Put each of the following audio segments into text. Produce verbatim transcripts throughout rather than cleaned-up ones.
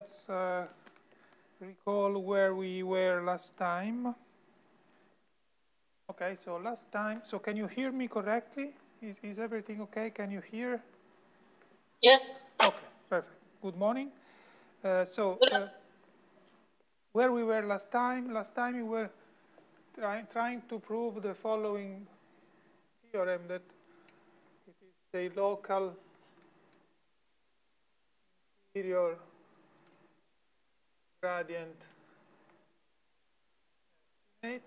let's uh, recall where we were last time. Okay, so last time, so can you hear me correctly? Is, is everything okay? Can you hear? Yes. Okay, perfect. Good morning. Uh, so, uh, where we were last time? Last time we were try, trying to prove the following theorem, that it is a local interior gradient estimate.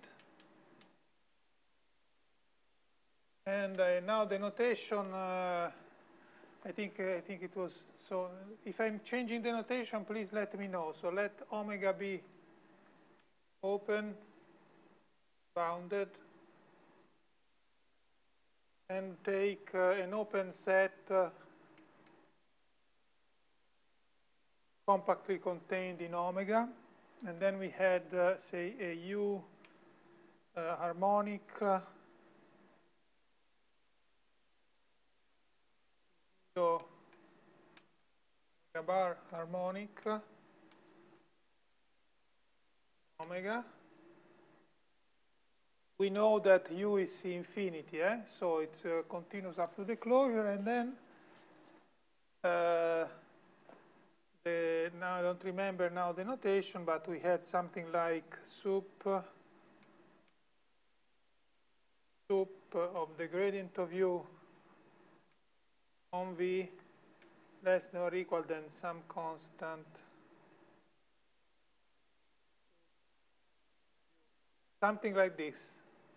And uh, now the notation, uh, I think uh, I think it was, so if I'm changing the notation, please let me know. So let omega be open, bounded, and take uh, an open set uh, compactly contained in omega. And then we had, uh, say, a U uh, harmonic uh, so omega bar harmonic uh, omega. We know that U is infinity, eh? So it uh, continues up to the closure, and then uh, the, now I don't remember now the notation, but we had something like sup sup of the gradient of U on V less than or equal than some constant something like this.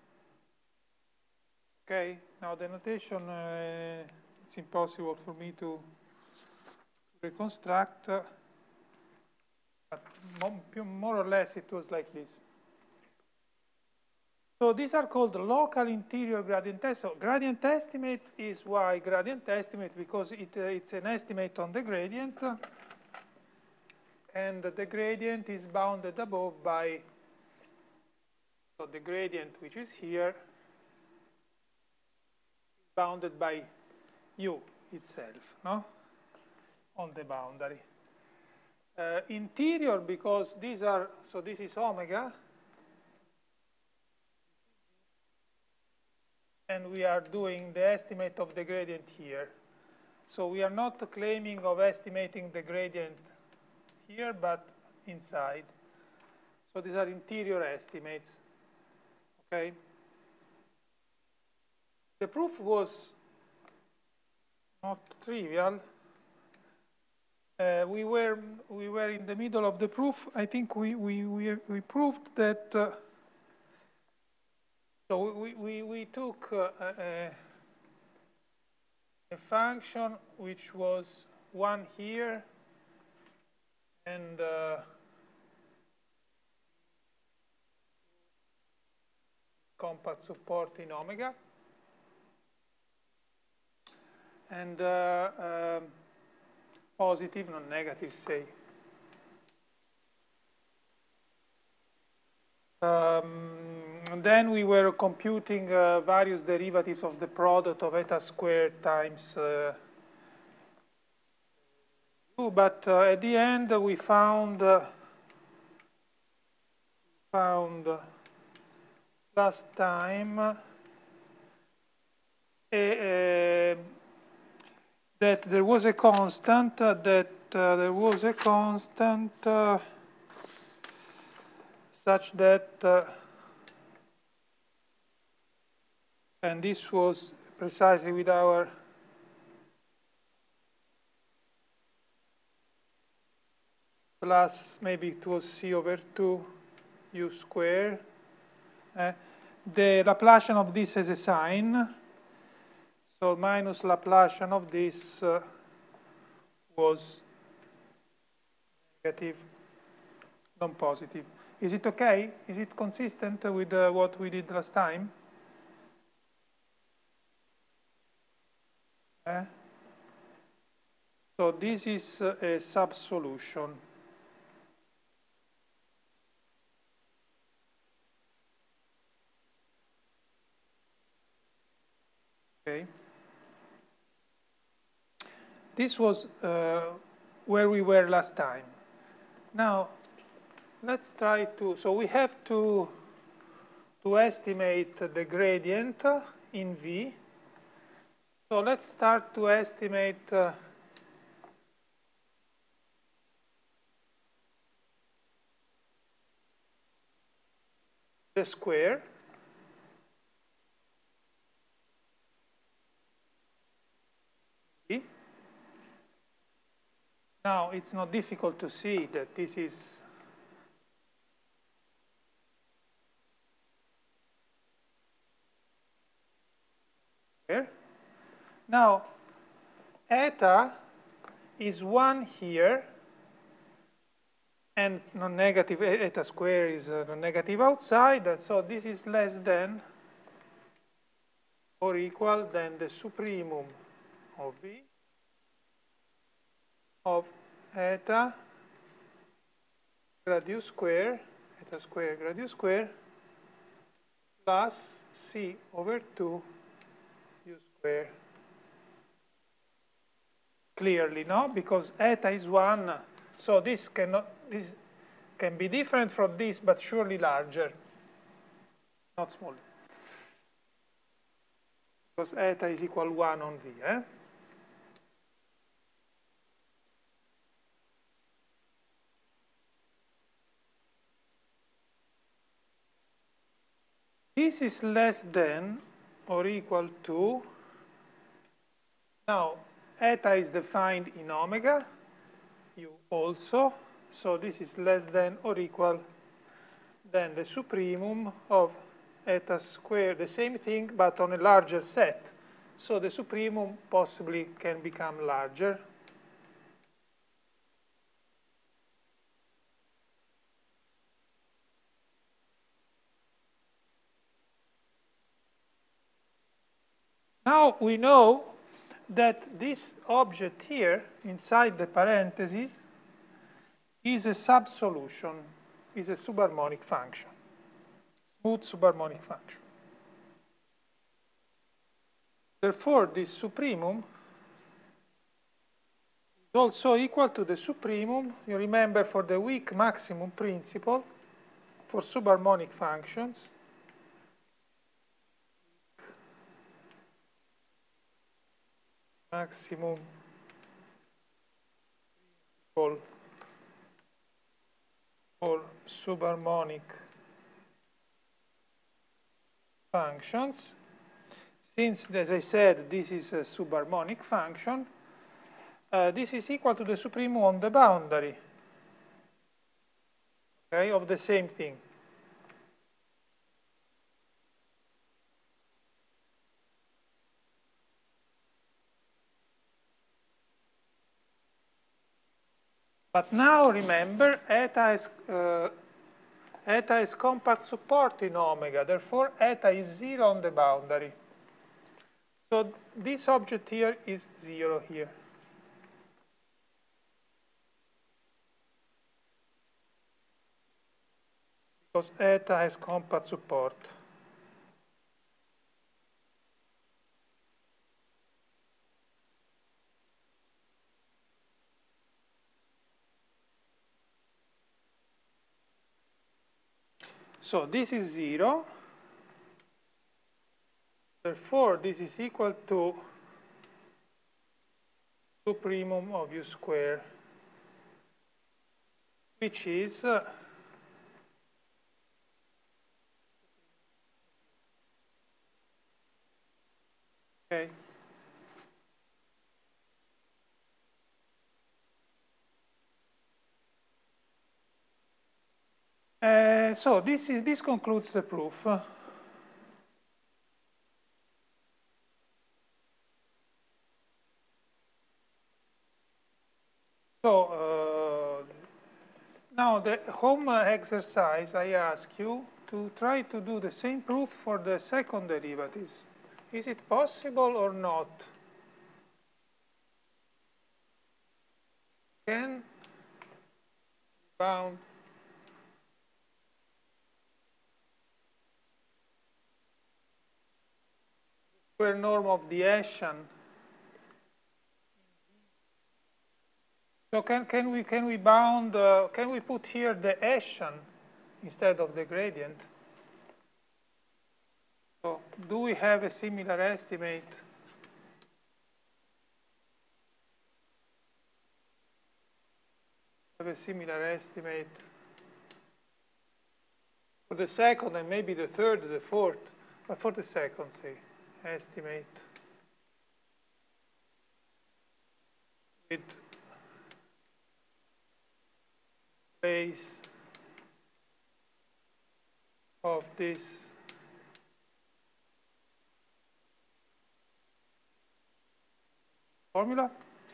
Okay, now the notation, uh, it's impossible for me to reconstruct, uh, but more or less it was like this. So these are called local interior gradient estimates. So gradient estimate is why gradient estimate, because it, uh, it's an estimate on the gradient, uh, and the gradient is bounded above by, so the gradient which is here, bounded by U itself, no? On the boundary. Uh, interior, because these are, so this is omega, and we are doing the estimate of the gradient here. So we are not claiming of estimating the gradient here, but inside. So these are interior estimates, okay? The proof was not trivial. Uh, we were we were in the middle of the proof. I think we we we, we proved that. Uh, so we we we took uh, a, a function which was one here, and uh, compact support in omega, and uh, um, positive, not negative, say. Um, and then we were computing uh, various derivatives of the product of eta squared times uh, U, but uh, at the end uh, we found uh, found uh, last time uh, a, a, that there was a constant uh, that uh, there was a constant uh, such that uh, and this was precisely with our plus, maybe it was C over two U squared. Uh, the Laplacian of this has a sign. So minus Laplacian of this uh, was negative, non-positive. Is it okay? Is it consistent with uh, what we did last time? Uh, so this is uh, a sub-solution. Okay. This was uh, where we were last time. Now, let's try to, so we have to, to estimate the gradient in V. So let's start to estimate uh, the square. Now, it's not difficult to see that this is here. Now, eta is one here, and non-negative eta square is uh, non-negative outside, so this is less than or equal than the supremum of V of eta grad u square, eta square grad u square, plus C over two u square. Clearly, no? Because eta is one, so this cannot, this can be different from this, but surely larger, not smaller. Because eta is equal one on V, eh? This is less than or equal to, now, eta is defined in omega, u also, so this is less than or equal than the supremum of eta square, the same thing, but on a larger set. So the supremum possibly can become larger. Now we know that this object here, inside the parentheses, is a subsolution, is a subharmonic function, smooth subharmonic function. Therefore, this supremum is also equal to the supremum, you remember, for the weak maximum principle for subharmonic functions, maximum principle for subharmonic functions. Since, as I said, this is a subharmonic function, uh, this is equal to the supremum on the boundary, okay, of the same thing. But now remember, eta is, uh, eta is compact support in omega, therefore eta is zero on the boundary. So this object here is zero here. Because eta has compact support. So this is zero. Therefore, this is equal to supremum of u square, which is uh, okay. Uh, so this is this concludes the proof. So uh, now the home exercise, I ask you to try to do the same proof for the second derivatives. Is it possible or not? Can bound square norm of the Hessian So can, can, we, can we bound, uh, can we put here the Hessian instead of the gradient? So do we have a similar estimate? Have a similar estimate for the second and maybe the third, the fourth, but for the second, say, estimate with place of this formula.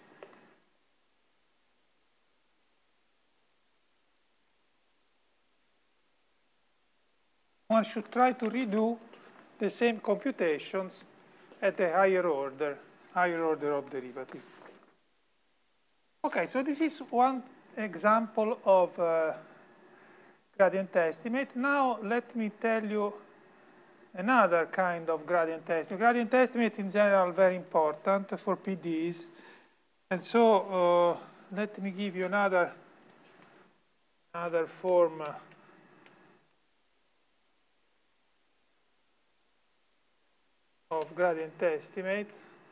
One should try to redo the same computations at a higher order, higher order of derivative. Okay, so this is one example of uh, gradient estimate. Now let me tell you another kind of gradient estimate. Gradient estimate in general very important for P Ds. And so uh, let me give you another, another form of gradient estimate.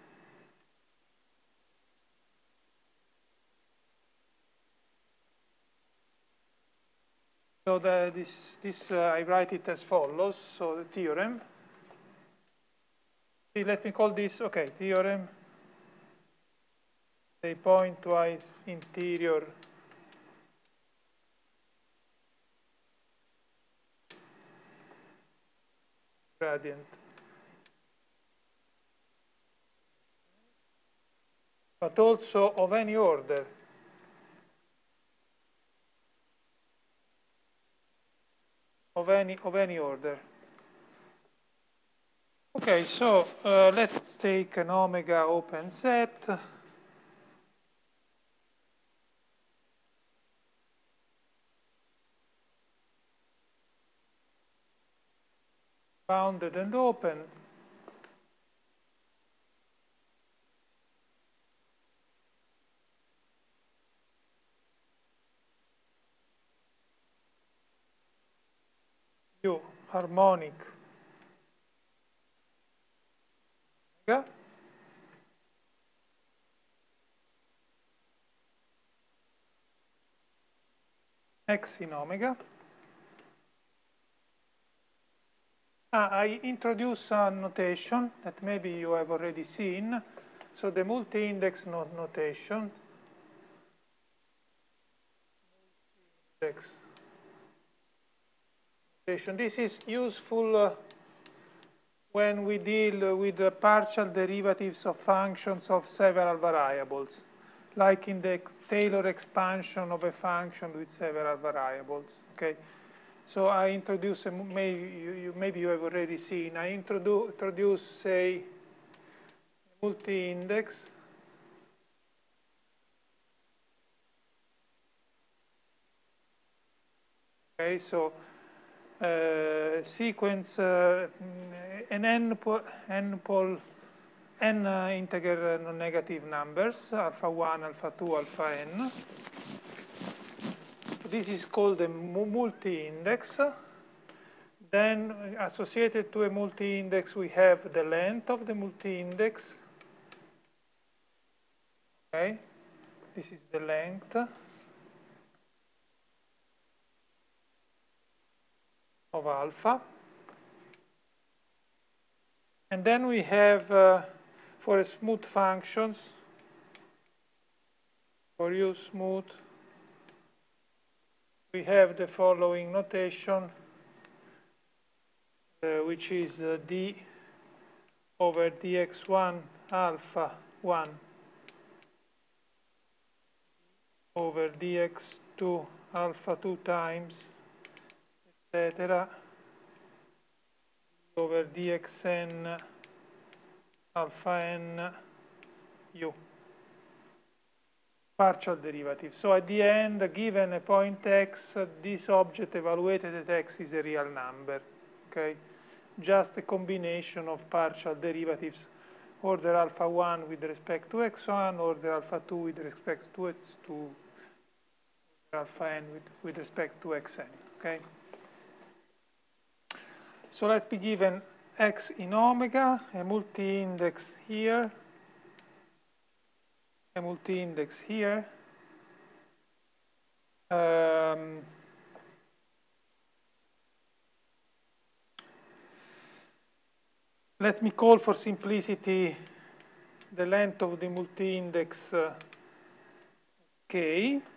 So the, this, this uh, I write it as follows. So the theorem. See, let me call this, okay, theorem. Say pointwise interior gradient. But also of any order. Of any, of any order. Okay, so uh, let's take an omega open set. Bounded and open. U harmonic omega. X in omega. Ah, I introduce a notation that maybe you have already seen. So the multi-index not notation. Multi-index notation. This is useful uh, when we deal with the partial derivatives of functions of several variables, like in the Taylor expansion of a function with several variables. Okay. So I introduce, a, maybe, you, maybe you have already seen, I introduce, introduce say, multi-index. Okay, so uh, sequence uh, an n, n, pol, n uh, integer non-negative numbers, alpha one, alpha two, alpha n. This is called a multi-index. Then associated to a multi-index, we have the length of the multi-index. Okay, this is the length of alpha. And then we have, uh, for a smooth functions, for U smooth, we have the following notation, uh, which is uh, d over dx one alpha one over dx two alpha two times, et cetera, over dxn alpha n u. Partial derivative. So at the end, given a point x, this object evaluated at x is a real number. Okay, just a combination of partial derivatives order alpha one with respect to x one, order alpha two with respect to x two, alpha n with, with respect to xn, okay? So let me give an x in omega, a multi-index here, a multi-index here. Um, let me call for simplicity the length of the multi-index uh, k.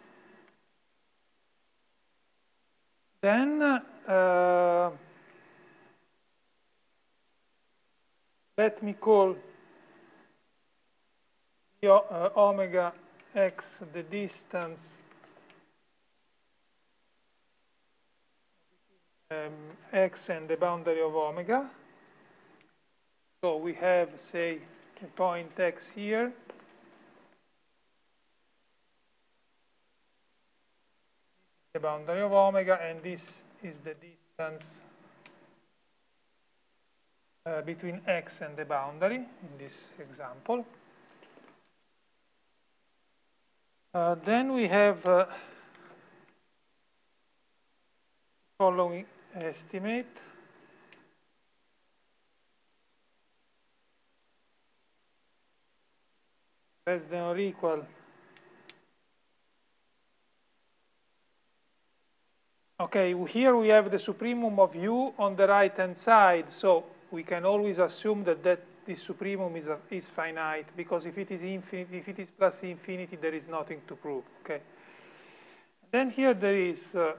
Then uh, let me call the, uh, omega x the distance um, x and the boundary of omega. So we have, say, a point x here. The boundary of omega, and this is the distance uh, between x and the boundary in this example. Uh, then we have uh, following estimate. Less than or equal. Okay, here we have the supremum of u on the right-hand side, so we can always assume that, that this supremum is, a, is finite, because if it is infinite, if it is plus infinity, there is nothing to prove, okay? Then here there is uh,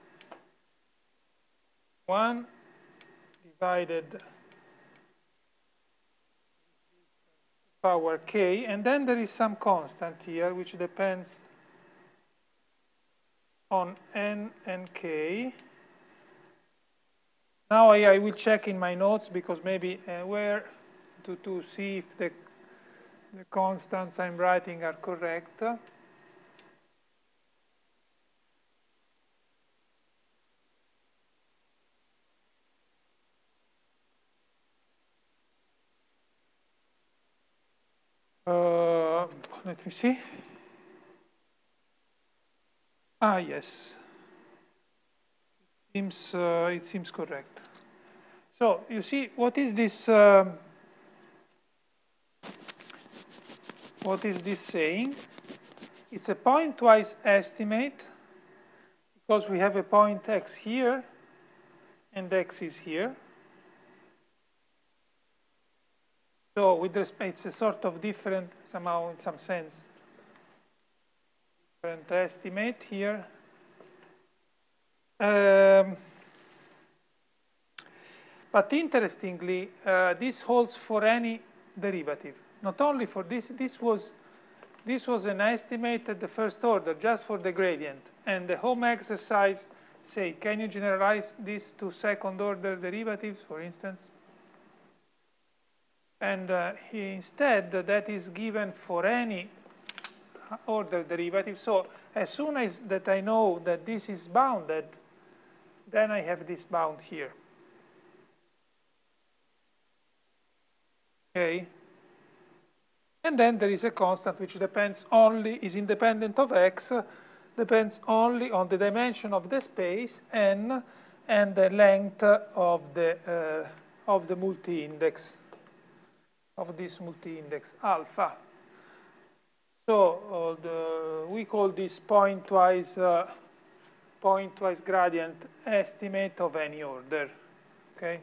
one divided power k, and then there is some constant here, which depends on n and k. Now I, I will check in my notes, because maybe uh, where to, to see if the, the constants I'm writing are correct. Uh, let me see. Ah, yes. It seems, uh, it seems correct. So you see, what is this? Uh, what is this saying? It's a pointwise estimate, because we have a point x here, and x is here. So with respect, it's a sort of different, somehow in some sense, different estimate here. Um, but interestingly, uh, this holds for any derivative. Not only for this, this was, this was an estimate at the first order, just for the gradient. And the home exercise, say, can you generalize this to second order derivatives, for instance? And uh, he, instead, that is given for any order derivative. So as soon as that I know that this is bounded, then I have this bound here. Okay. And then there is a constant which depends only, is independent of x, depends only on the dimension of the space n and the length of the uh, of the multi-index. Of this multi-index alpha. So uh, the, we call this pointwise uh, pointwise gradient estimate of any order. Okay.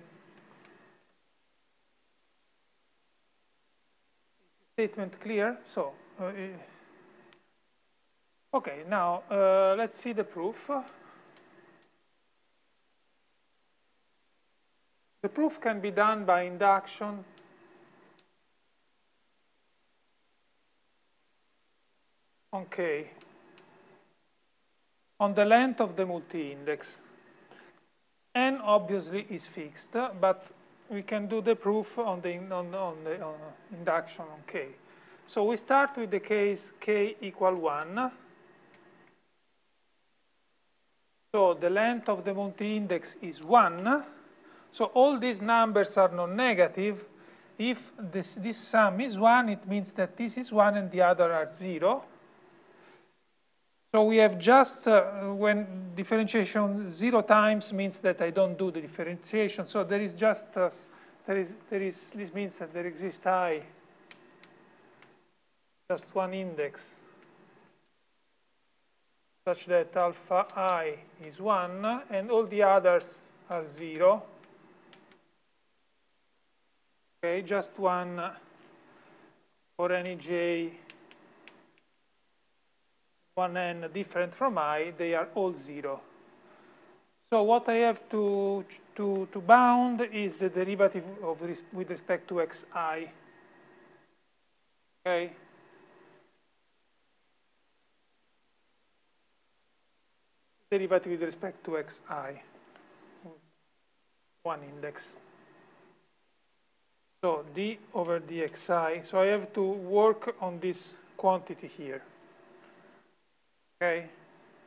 Statement clear? So uh, okay. Now uh, let's see the proof. The proof can be done by induction. On K, on the length of the multi-index. N obviously is fixed, but we can do the proof on the, on, on the on induction on K. So we start with the case K equal one. So the length of the multi-index is one. So all these numbers are non-negative, if this, this sum is one, it means that this is one and the other are zero. So we have just, uh, when differentiation zero times means that I don't do the differentiation. So there is just, uh, there is, there is, this means that there exists I, just one index, such that alpha I is one and all the others are zero. Okay, just one for any j, one n different from I, they are all zero. So what I have to, to, to bound is the derivative of res with respect to xi. Okay. Derivative with respect to xi, one index. So d over dxi. So I have to work on this quantity here. Okay.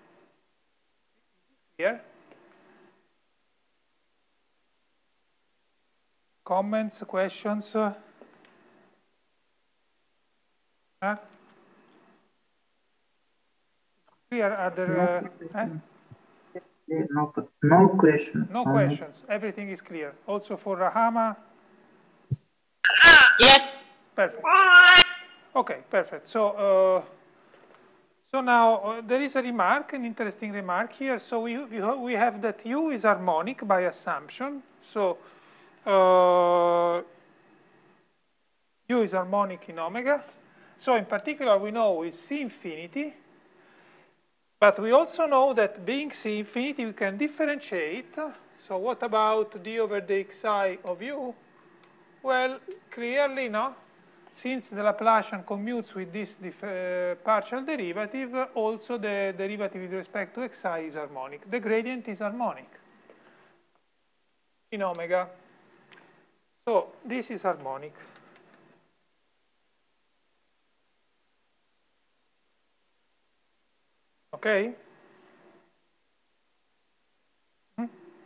Here. Comments, questions? Huh? Clear? Are there? Uh, eh? No, no questions. No questions. Everything is clear. Also for Rahama? Yes. Perfect. Okay, perfect. So, uh, so now uh, there is a remark, an interesting remark here. So we, we, we have that U is harmonic by assumption. So uh, U is harmonic in omega. So in particular, we know is C infinity. But we also know that being C infinity, we can differentiate. So what about d over dxi of U? Well, clearly, no. Since the Laplacian commutes with this uh, partial derivative, also the derivative with respect to xi is harmonic. The gradient is harmonic in omega. So this is harmonic. Okay? Hmm?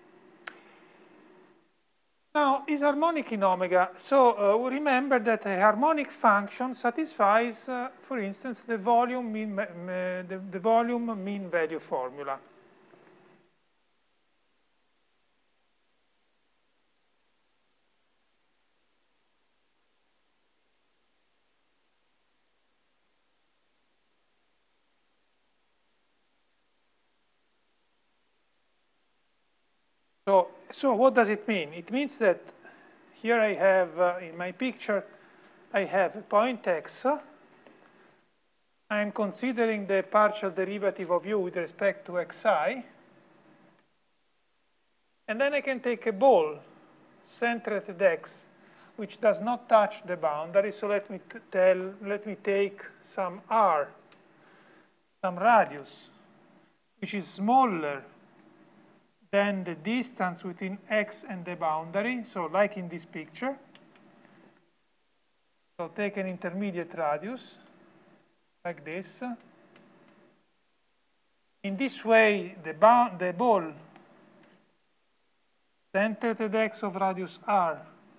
Now, is harmonic in omega. So uh, we remember that a harmonic function satisfies, uh, for instance, the volume mean, uh, the, the volume mean value formula. So, so what does it mean? It means that here I have, uh, in my picture, I have a point x. I'm considering the partial derivative of u with respect to xi. And then I can take a ball centered at x, which does not touch the boundary. So let me tell, let me take some r, some radius, which is smaller than the distance between x and the boundary, so like in this picture. So take an intermediate radius, like this. In this way, the, the ball centered at x of radius r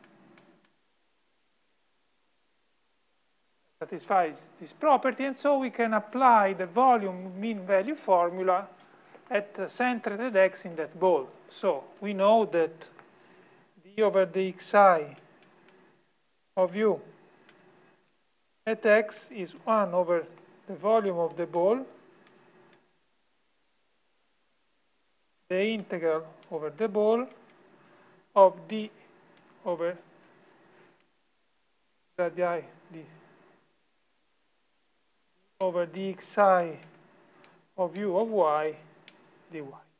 satisfies this property, and so we can apply the volume mean value formula at centered at x in that ball. So we know that d over dxi of u at x is one over the volume of the ball, the integral over the ball of d over radii d over dxi of u of y dy.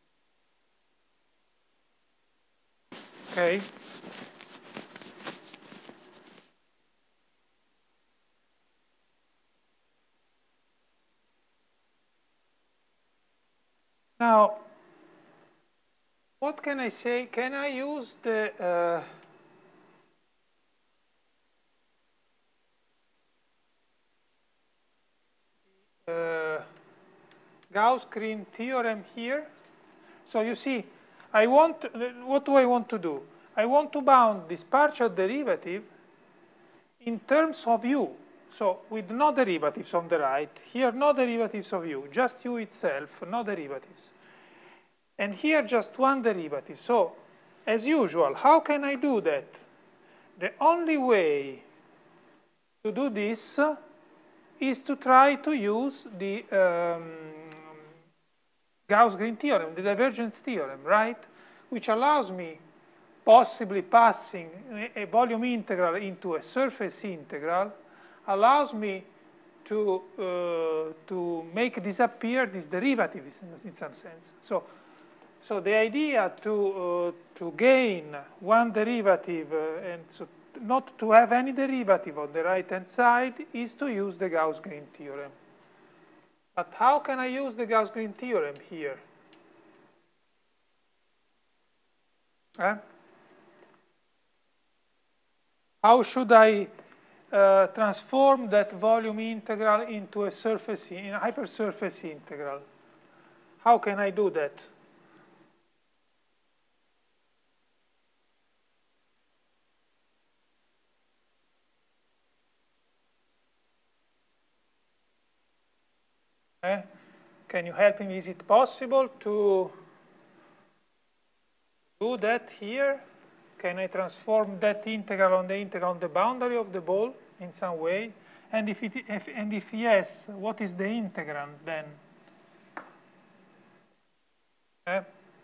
Okay? Now, what can I say? Can I use the uh, uh, Gauss-Green theorem here? So you see, I want, what do I want to do? I want to bound this partial derivative in terms of u, so with no derivatives on the right, here no derivatives of u, just u itself, no derivatives. And here just one derivative. So, as usual, how can I do that? The only way to do this is to try to use the um, Gauss-Green theorem, the divergence theorem, right? Which allows me possibly passing a volume integral into a surface integral, allows me to, uh, to make disappear these derivatives in, in some sense. So, so the idea to, uh, to gain one derivative uh, and so not to have any derivative on the right-hand side is to use the Gauss-Green theorem. But how can I use the Gauss-Green theorem here? Eh? How should I uh, transform that volume integral into a surface, in a hypersurface integral? How can I do that? Eh? Can you help me? Is it possible to do that here? Can I transform that integral on the integral on the boundary of the ball in some way? And if, it, if, and if yes, what is the integrand then? Eh?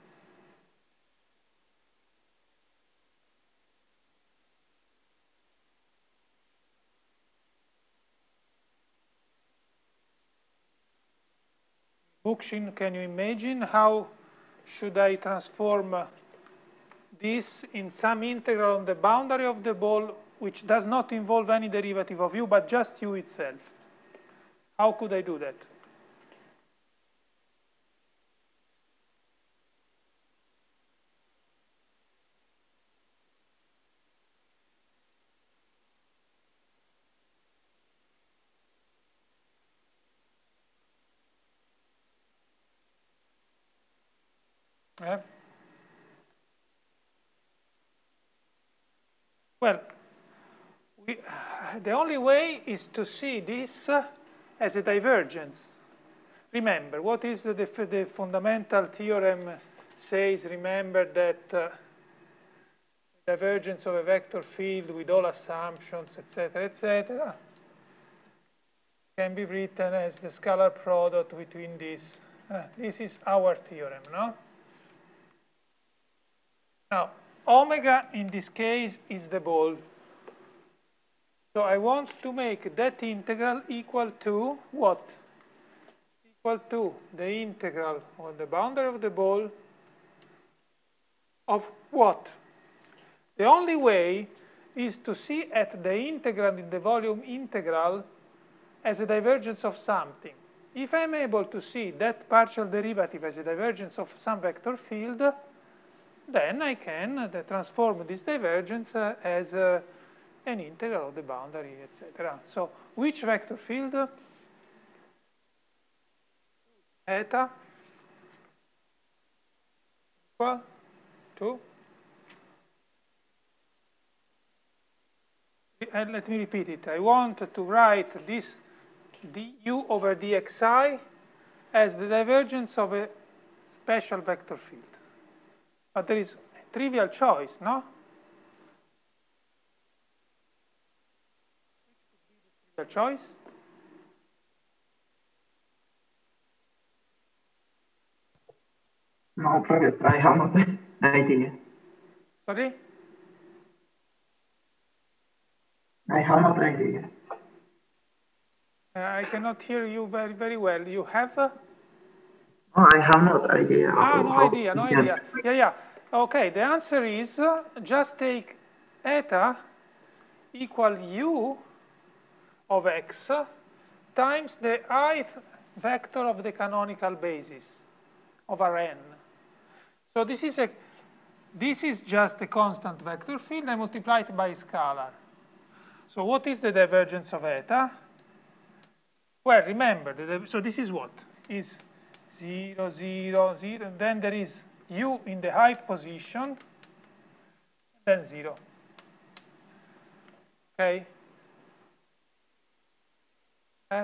Bookchin, can you imagine how should I transform this in some integral on the boundary of the ball which does not involve any derivative of u but just u itself? How could I do that? Yeah. Well, we, the only way is to see this uh, as a divergence. Remember, what is the, the fundamental theorem says? Remember that uh, divergence of a vector field with all assumptions, et cetera, et cetera, can be written as the scalar product between these. Uh, this is our theorem, no? Now, omega in this case is the ball. So I want to make that integral equal to what? Equal to the integral on the boundary of the ball of what? The only way is to see at the integrand in the volume integral as a divergence of something. If I'm able to see that partial derivative as a divergence of some vector field, then I can uh, transform this divergence uh, as uh, an integral of the boundary, et cetera. So, which vector field? Eta equal to? And let me repeat it. I want to write this du over dxi as the divergence of a special vector field. But there is a trivial choice, no? Which could be the trivial choice? No, Professor, I have not an idea. Sorry? I have not idea. Uh, I cannot hear you very, very well. You have? Uh, No, I have not idea. Ah, no how idea, no we can- idea. Yeah, yeah. Okay, the answer is uh, just take eta equal u of x times the ith vector of the canonical basis of Rn. So this is a this is just a constant vector field. I multiply it by scalar. So what is the divergence of eta? Well, remember, the, so this is what? Is zero, zero, zero, and then there is u in the height position, then zero. Okay? Eh?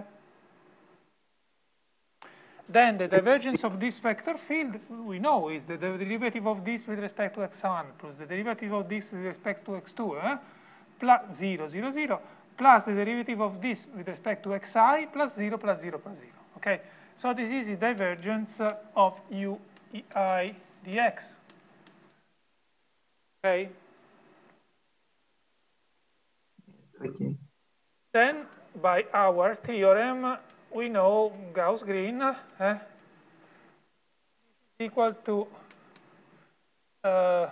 Then the divergence of this vector field, we know, is the derivative of this with respect to x one plus the derivative of this with respect to x two, eh? plus zero, zero, zero, plus the derivative of this with respect to xi plus zero plus zero plus zero. Okay? So this is the divergence of u I dx. Okay? Okay. Then, by our theorem, we know Gauss-Green eh, is equal to uh,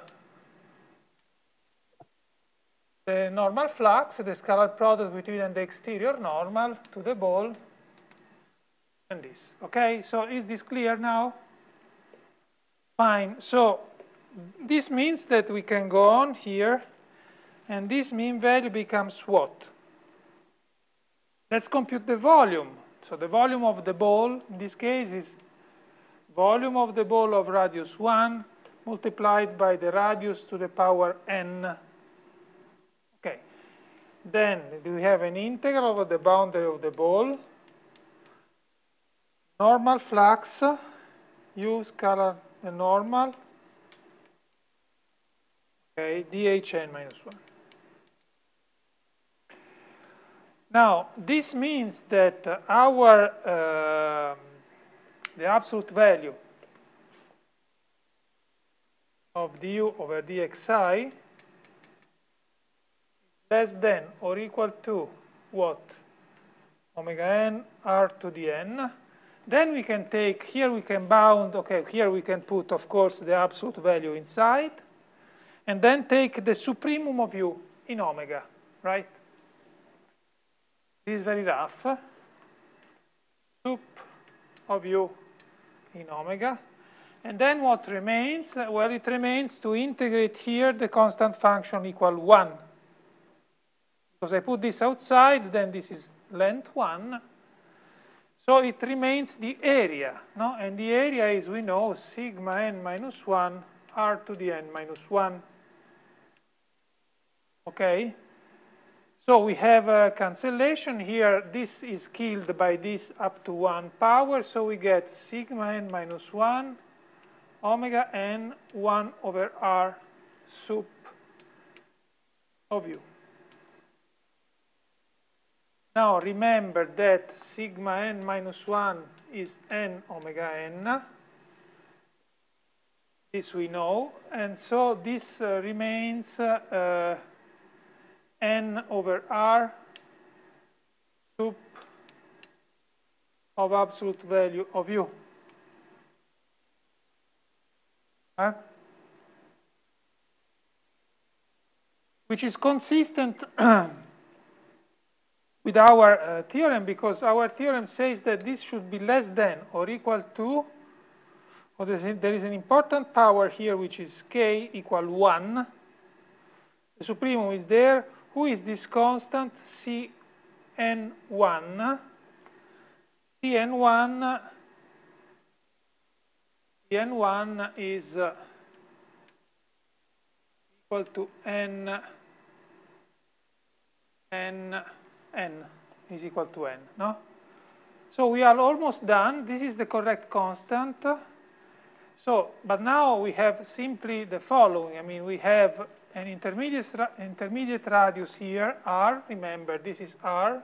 the normal flux, the scalar product between the exterior normal to the ball, and this. Okay, so is this clear now? Fine. So this means that we can go on here, and this mean value becomes what? Let's compute the volume. So the volume of the ball, in this case, is volume of the ball of radius one multiplied by the radius to the power n. Okay. Then we have an integral over the boundary of the ball, normal flux, u scalar the normal, okay, dhn minus one. Now, this means that our, uh, the absolute value of du over dxi is less than or equal to what? Omega n r to the n. Then we can take, here we can bound, okay, here we can put, of course, the absolute value inside, and then take the supremum of u in omega, right? This is very rough. Sup of u in omega. And then what remains? Well, it remains to integrate here the constant function equal one. Because I put this outside, then this is length one. So it remains the area, no? And the area is, we know, sigma n minus one r to the n minus one. Okay? So we have a cancellation here. This is killed by this up to one power. So we get sigma n minus one omega n one over r sup of u. Now remember that sigma n minus one is n omega n. This we know. And so this uh, remains uh, uh, n over r sup of absolute value of u. Huh? Which is consistent with our uh, theorem, because our theorem says that this should be less than or equal to, or there is an important power here which is k equal one. The supremum is there. Who is this constant? C N one. C N one, C N one is uh, equal to n, n, n is equal to n, no? So we are almost done. This is the correct constant. So, but now we have simply the following. I mean, we have an intermediate, intermediate radius here, r. Remember, this is r.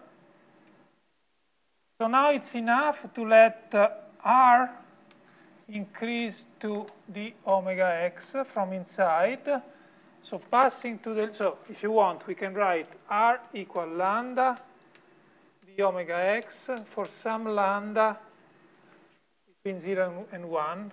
So now it's enough to let uh, r increase to the omega x from inside. So passing to the, so if you want, we can write r equal lambda the omega x for some lambda between zero and one.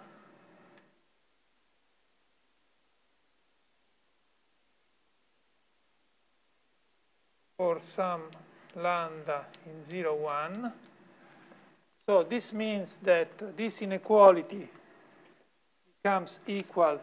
For some lambda in zero, one. So this means that this inequality becomes equal,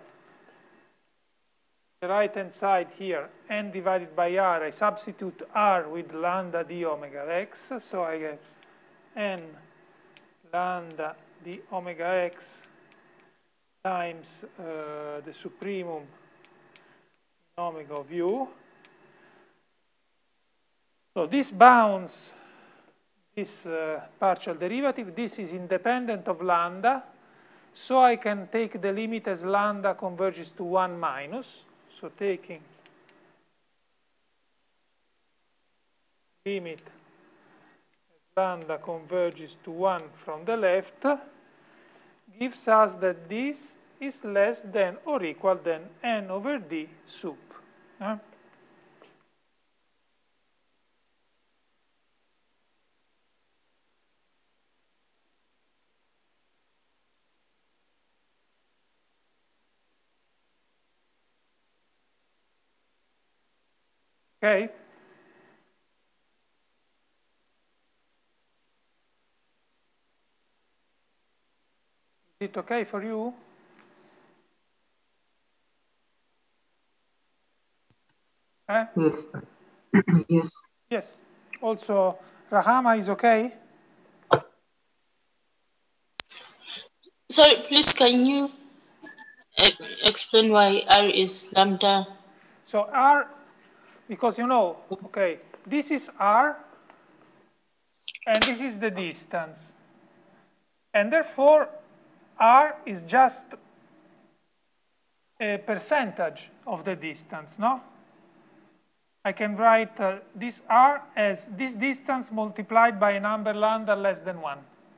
the right hand side here, n divided by r. I substitute r with lambda d omega x, so I get n lambda d omega x times uh, the supremum in omega of u. So this bounds this uh, partial derivative. This is independent of lambda, so I can take the limit as lambda converges to one minus. So taking limit as lambda converges to one from the left gives us that this is less than or equal than n over d sup. Uh? Okay. Is it okay for you? Eh? Yes. Yes. Yes. Also, Rahama is okay? Sorry, please, can you e explain why R is lambda? So R, because you know, okay, this is R, and this is the distance. And therefore, R is just a percentage of the distance, no? I can write uh, this R as this distance multiplied by a number lambda less than one.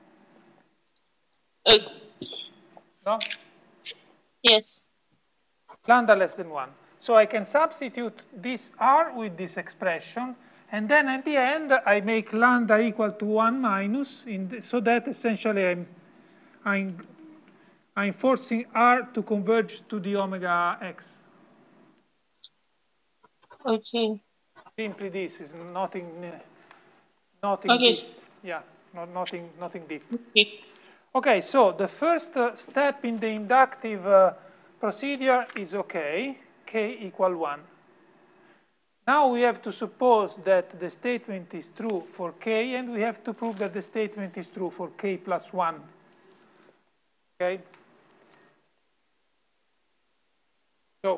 Uh, No? yes. Lambda less than one. So I can substitute this R with this expression, and then at the end I make lambda equal to one minus, in the, so that essentially I'm, I'm, I'm forcing R to converge to the omega x. Okay. Simply this is nothing, nothing Okay. deep. Yeah, not, nothing, nothing deep. Okay. Okay, so the first uh, step in the inductive uh, procedure is okay, k equal one. Now we have to suppose that the statement is true for k, and we have to prove that the statement is true for k plus one. Okay? So,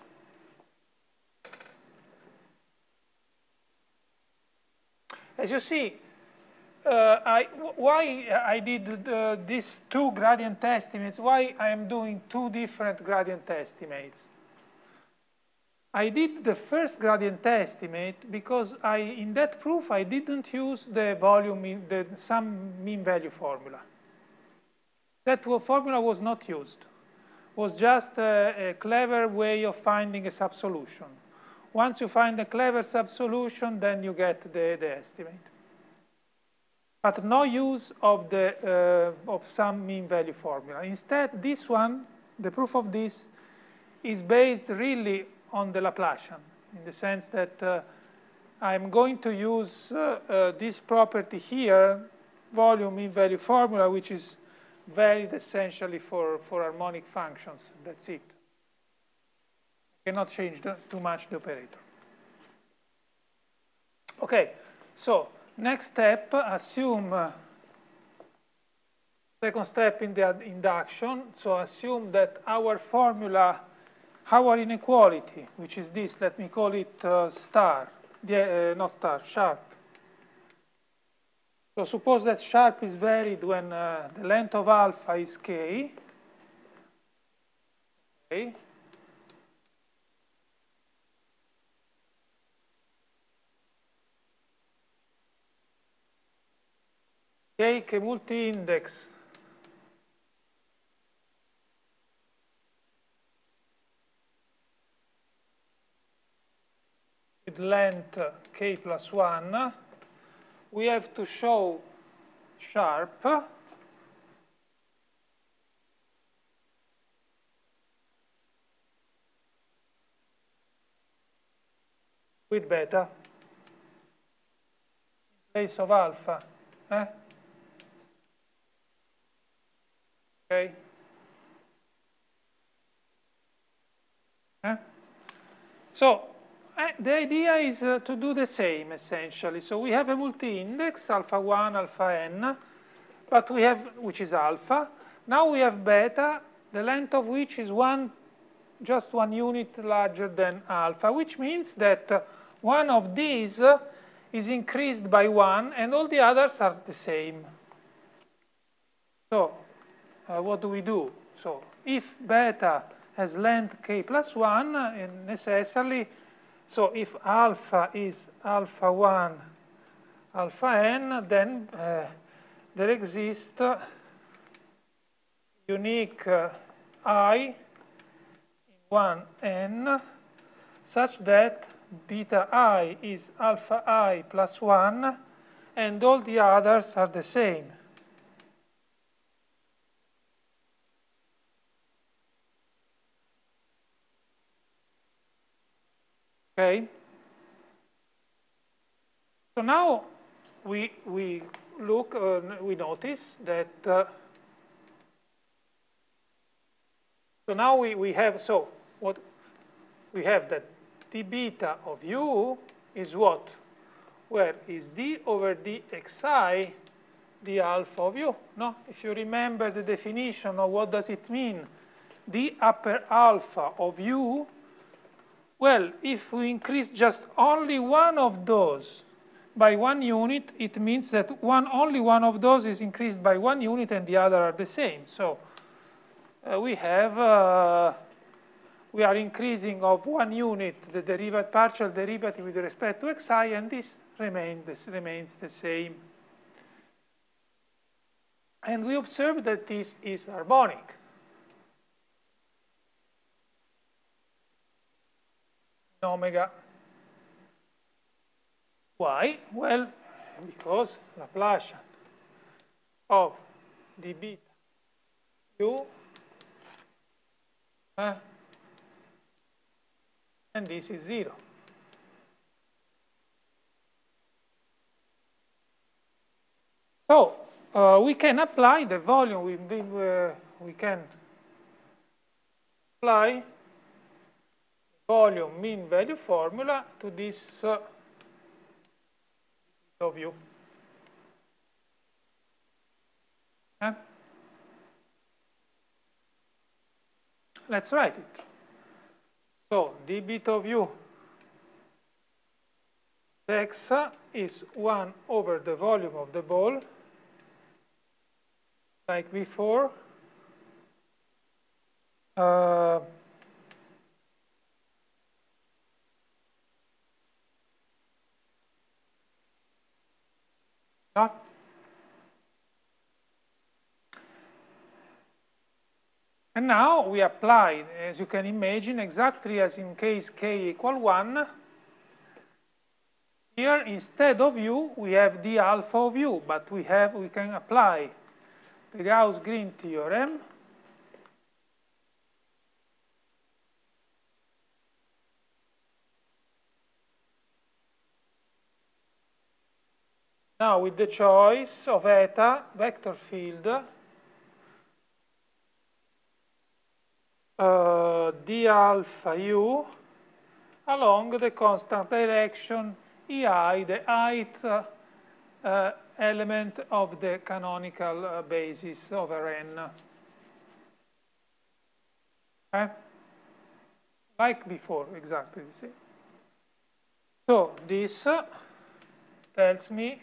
as you see, uh, I, why I did uh, these two gradient estimates, why I am doing two different gradient estimates. I did the first gradient estimate because I, in that proof, I didn't use the volume, in the sum mean value formula. That formula was not used. It was just a, a clever way of finding a subsolution. Once you find a clever subsolution, then you get the, the estimate. But no use of the uh, of sum mean value formula. Instead, this one, the proof of this, is based really on the Laplacian, in the sense that uh, I'm going to use uh, uh, this property here, volume mean value formula, which is valid essentially for, for harmonic functions. That's it. I cannot change the, too much the operator. Okay, so next step, assume, uh, second step in the induction, so assume that our formula, our inequality, which is this, let me call it uh, star, the, uh, not star, sharp. So suppose that sharp is varied when uh, the length of alpha is k. Okay. Take a multi-index with length k plus one. We have to show sharp with beta in place of alpha. Eh? Okay. Eh? So uh, the idea is uh, to do the same essentially. So we have a multi-index, alpha one, alpha n, but we have, which is alpha. Now we have beta, the length of which is one, just one unit larger than alpha, which means that uh, one of these uh, is increased by one, and all the others are the same. So uh, what do we do? So if beta has length k plus one, uh, necessarily, so if alpha is alpha one, alpha n, then uh, there exists uh, unique uh, I in one n such that beta I is alpha I plus one, and all the others are the same. Okay? So now we, we look, uh, we notice that, uh, so now we, we have, so what we have that d beta of u is what? Where is d over dxi d alpha of u? No? If you remember the definition of what does it mean, d upper alpha of u, well, if we increase just only one of those by one unit, it means that one only one of those is increased by one unit and the other are the same. So uh, we have uh, we are increasing of one unit the derivative, partial derivative with respect to xi, and this, remain, this remains the same. And we observe that this is harmonic. Omega. Why? Well, because Laplacian of d beta u, uh, and this is zero. So uh, we can apply the volume. We, we, uh, we can apply volume mean value formula to this uh, of u. Eh? Let's write it. So d beta of u x is one over the volume of the ball, like before. Uh, no? And now we apply, as you can imagine, exactly as in case k equal one. Here, instead of u, we have d alpha of u, but we have we can apply the Gauss-Green theorem. Now, with the choice of eta vector field, uh, d alpha u along the constant direction ei, the ith uh, element of the canonical uh, basis over n. Okay? Like before, exactly the same. So this uh, tells me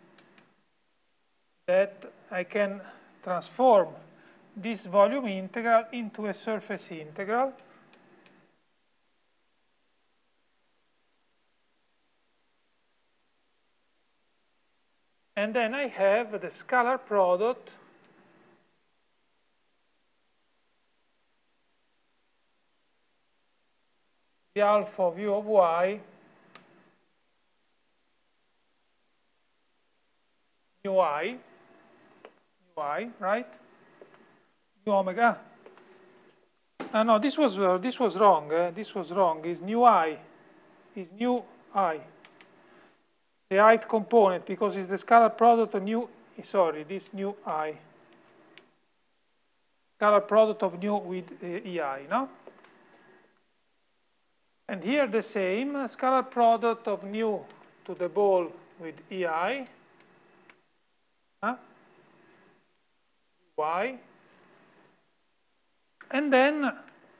that I can transform this volume integral into a surface integral. And then I have the scalar product the alpha of u of y mu I, mu I, right? Mu omega. Ah, no, this was uh, this was wrong. Eh? This was wrong. Is nu I, is nu I. The ith component, because it's the scalar product of nu. Sorry, this nu I. Scalar product of nu with uh, ei, no? And here the same scalar product of nu to the ball with ei. Huh? Y. And then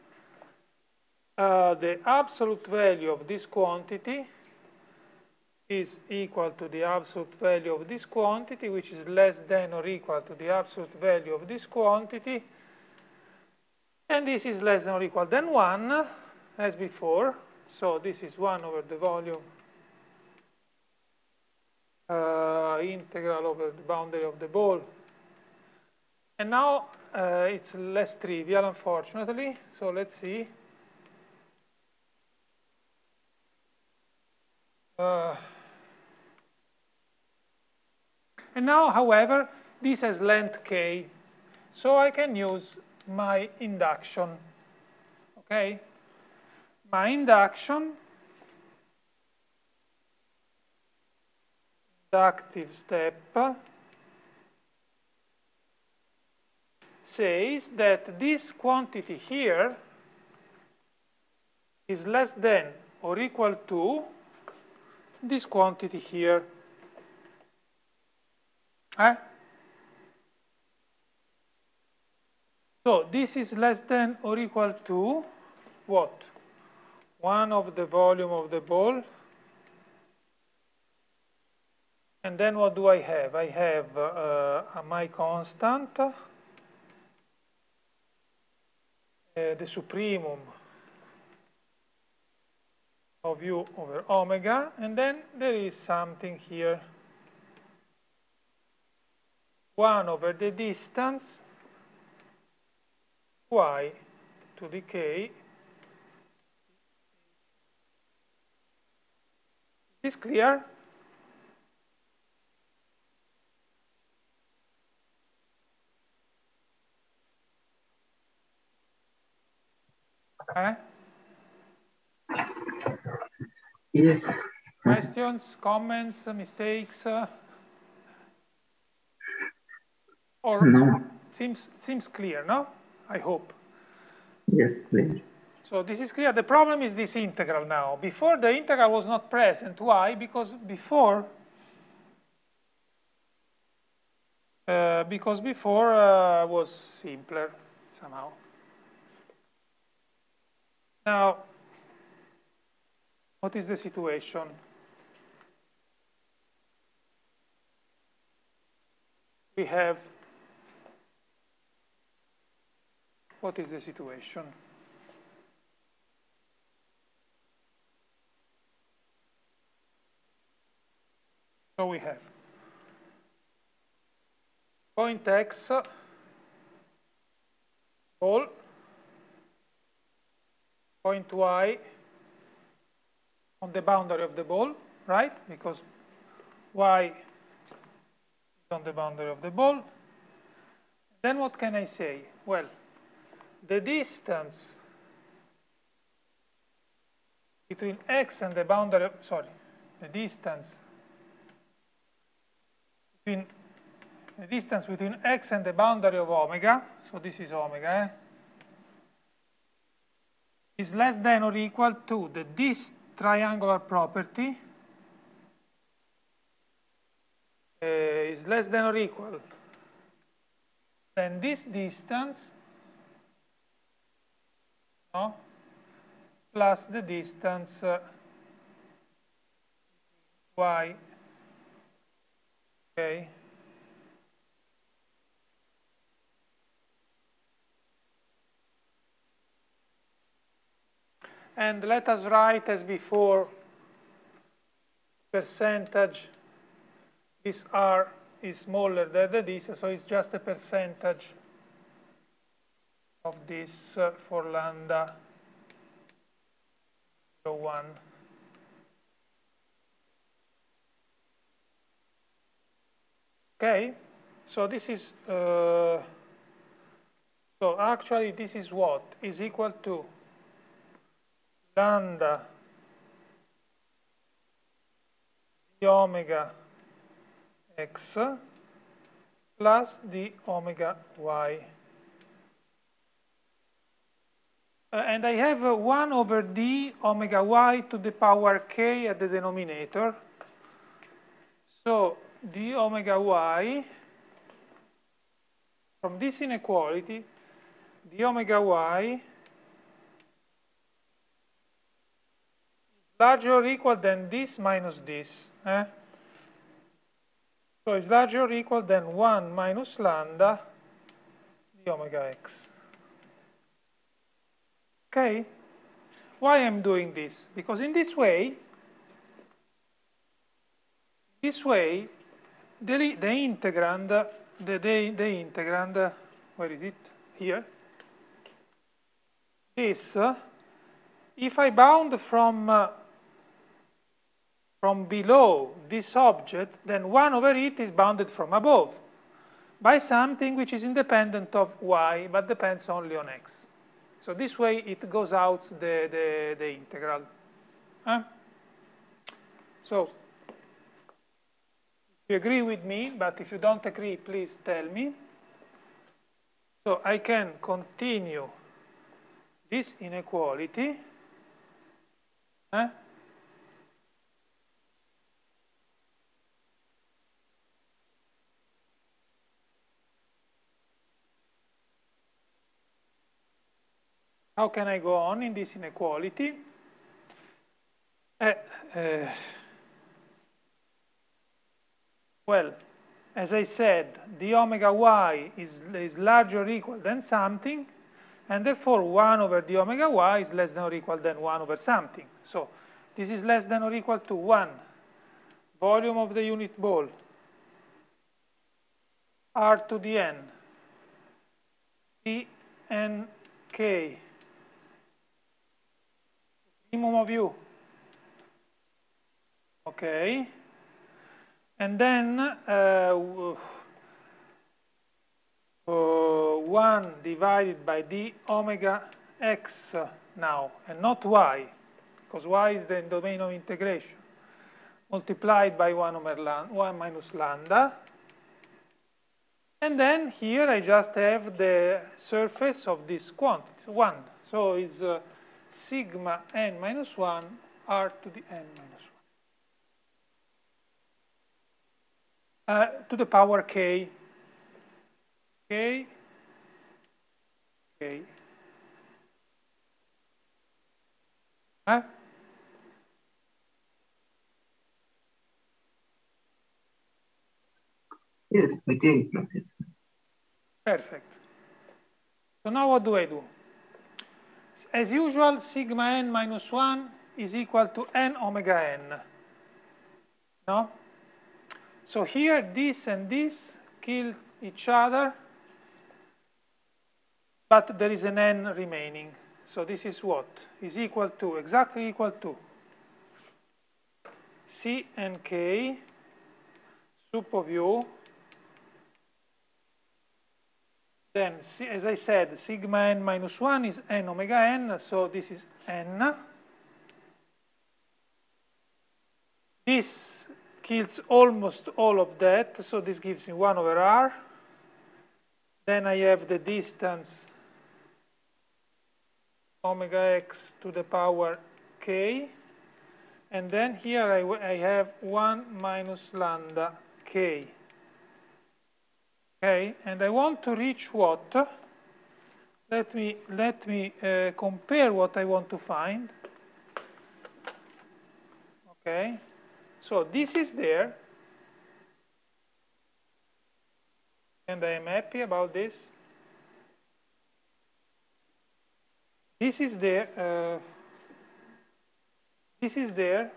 uh, the absolute value of this quantity is equal to the absolute value of this quantity, which is less than or equal to the absolute value of this quantity, and this is less than or equal than one, as before. So this is one over the volume uh, integral over the boundary of the ball. And now uh, it's less trivial, unfortunately. So let's see. Uh, and now, however, this has length k, so I can use my induction. Okay, my induction, inductive step, says that this quantity here is less than or equal to this quantity here. Eh? So this is less than or equal to what? One of the volume of the ball. And then what do I have? I have uh, my constant, uh, the supremum of u over omega, and then there is something here. one over the distance y to the k. Is this clear? Eh? Yes. Questions, comments, mistakes? Uh, or No. seems seems clear, no? I hope. Yes, please. So this is clear. The problem is this integral now. Before, the integral was not present. Why? Because before, uh, because before uh, was simpler somehow. Now, what is the situation? We have, what is the situation? So we have point x, ball, point y on the boundary of the ball, right? Because y is on the boundary of the ball. Then what can I say? Well, the distance between x and the boundary, of, sorry, the distance between the distance between x and the boundary of omega, so this is omega, eh, is less than or equal to the this triangular property uh, is less than or equal than this distance, no, plus the distance uh, y. Okay. And let us write as before, percentage, this r is smaller than the distance, so it's just a percentage of this uh, for lambda zero one. Okay, so this is, uh, so actually this is what? Is equal to lambda d omega x plus d omega y. Uh, and I have uh, one over d omega y to the power k at the denominator. So d omega y, from this inequality, d omega y is larger or equal than this minus this. Eh? So it's larger or equal than one minus lambda d omega x. Okay? Why I'm doing this? Because in this way, this way, the, the integrand, the, the, the integrand, where is it? Here. This, uh, if I bound from, uh, from below this object, then one over it is bounded from above by something which is independent of y, but depends only on x. So this way it goes out the, the, the integral. Huh? So, if you agree with me, but if you don't agree, please tell me. So I can continue this inequality. Huh? How can I go on in this inequality? Uh, uh, well, as I said, the omega y is, is larger or equal than something, and therefore one over the omega y is less than or equal than one over something. So this is less than or equal to one. Volume of the unit ball, r to the n, c n k, minimum of u. Okay. And then uh, uh, one divided by d omega x now, and not y, because y is the domain of integration, multiplied by one over lambda, one minus lambda. And then here I just have the surface of this quantity, one. So it's uh, sigma n minus one r to the n minus one. Uh, to the power k, k, k. Huh? Yes, okay, Professor. Perfect. So now what do I do? As usual, sigma n minus one is equal to n omega n. No? So here, this and this kill each other, but there is an n remaining. So this is what? Is equal to, exactly equal to c and k, sup of u. Then, as I said, sigma n minus one is n omega n, so this is n. This kills almost all of that, so this gives me one over r. Then I have the distance omega x to the power k. And then here I, I have one minus lambda k. Okay, and I want to reach what? Let me, let me uh, compare what I want to find. Okay. So this is there, and I am happy about this. This is there, uh, this is there.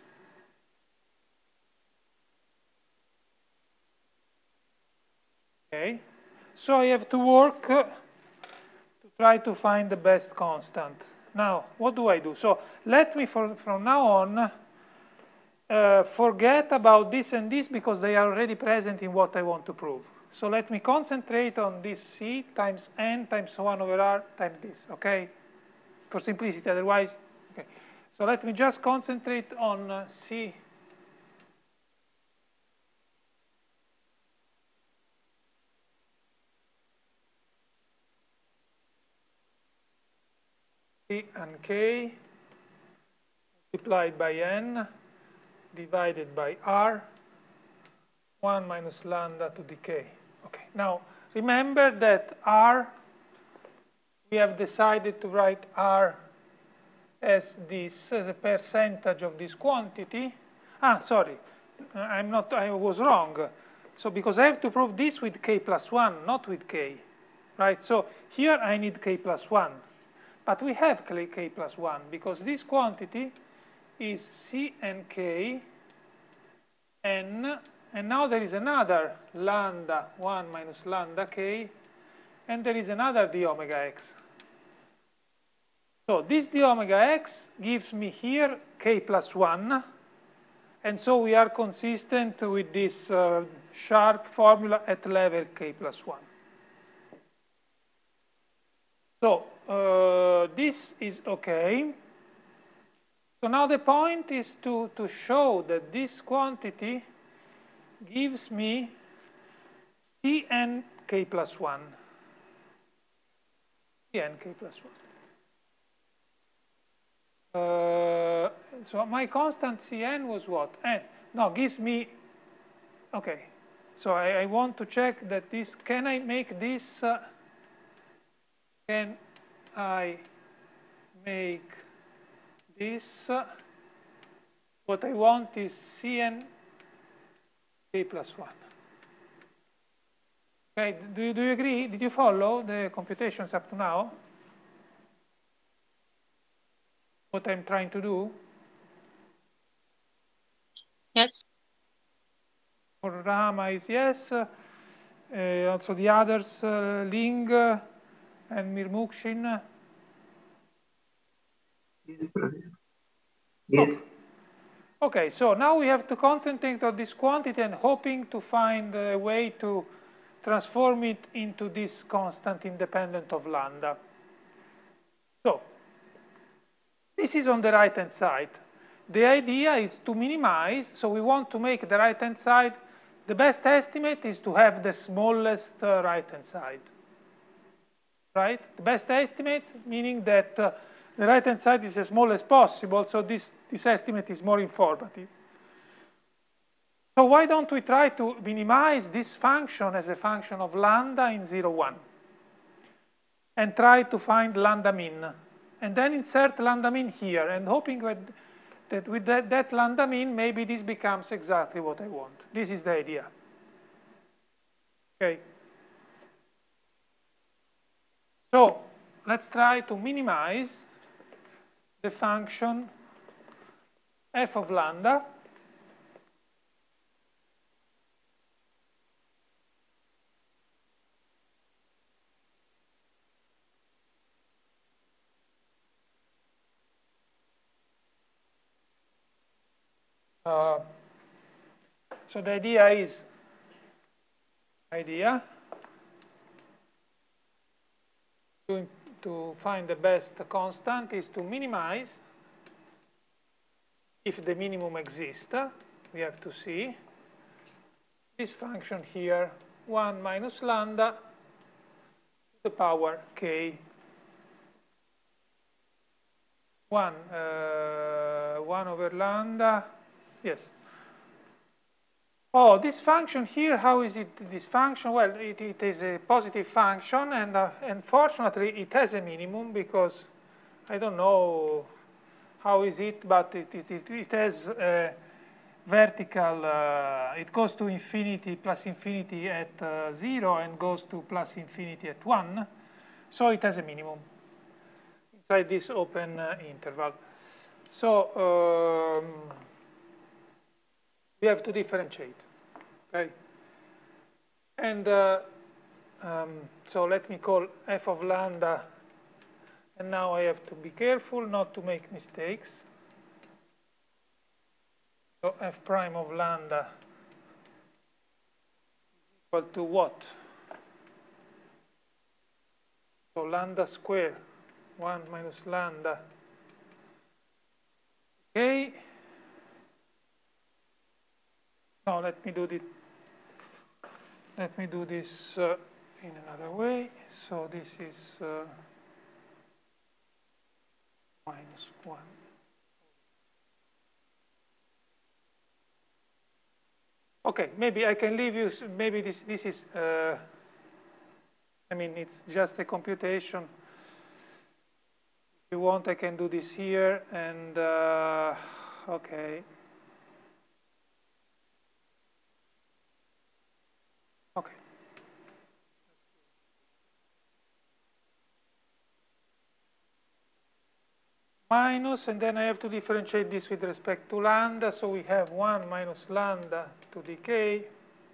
Okay, so I have to work uh, to try to find the best constant. Now, what do I do? So let me, for, from now on, Uh, forget about this and this because they are already present in what I want to prove. So let me concentrate on this c times n times one over r times this, okay? For simplicity, otherwise, okay. So let me just concentrate on uh, c. C and k multiplied by n divided by r, one minus lambda to the k. Okay, now remember that r, we have decided to write r as this, as a percentage of this quantity. Ah, sorry, I'm not, I was wrong. So because I have to prove this with k plus one, not with k, right? So here I need k plus one, but we have k plus one because this quantity is C and K n, and now there is another lambda one minus lambda K, and there is another d omega x. So this d omega x gives me here k plus one, and so we are consistent with this uh, sharp formula at level k plus one. So uh, this is okay. So now the point is to, to show that this quantity gives me Cn k plus one. Cn k plus one. Uh, so my constant Cn was what? N. No, gives me, okay. So I, I want to check that this, can I make this, uh, can I make this, uh, what I want is Cn k plus one. Okay, do you, do you agree? Did you follow the computations up to now? What I'm trying to do? Yes. For Rama is yes. Uh, also the others, uh, Ling uh, and Mirmukshin. Yes, Professor. Yes. Oh. Okay, so now we have to concentrate on this quantity and hoping to find a way to transform it into this constant independent of lambda. So this is on the right-hand side. The idea is to minimize, so we want to make the right-hand side, the best estimate is to have the smallest uh, right-hand side. Right? The best estimate, meaning that uh, the right-hand side is as small as possible, so this, this estimate is more informative. So why don't we try to minimize this function as a function of lambda in zero, one, and try to find lambda min. And then insert lambda min here, and hoping that, that with that, that lambda min, maybe this becomes exactly what I want. This is the idea. Okay. So let's try to minimize the function f of lambda. Uh, so the idea is, idea, to, to find the best constant is to minimize, if the minimum exists, we have to see, this function here, one minus lambda to the power k. one, uh, one over lambda. Yes. Oh, this function here, how is it this function? Well, it, it is a positive function, and uh, unfortunately it has a minimum because I don't know how is it, but it, it, it, it has a vertical, uh, it goes to infinity, plus infinity at uh, zero, and goes to plus infinity at one. So it has a minimum inside this open uh, interval. So, um, we have to differentiate, okay? And uh, um, so let me call f of lambda, and now I have to be careful not to make mistakes. So f prime of lambda is equal to what? So lambda square, one minus lambda, okay? Now let me do this. Let me do this uh, in another way. So this is uh, minus one. Okay, maybe I can leave you. Maybe this this is. Uh, I mean, it's just a computation. If you want, I can do this here and uh, okay. minus, and then I have to differentiate this with respect to lambda, so we have one minus lambda to the k,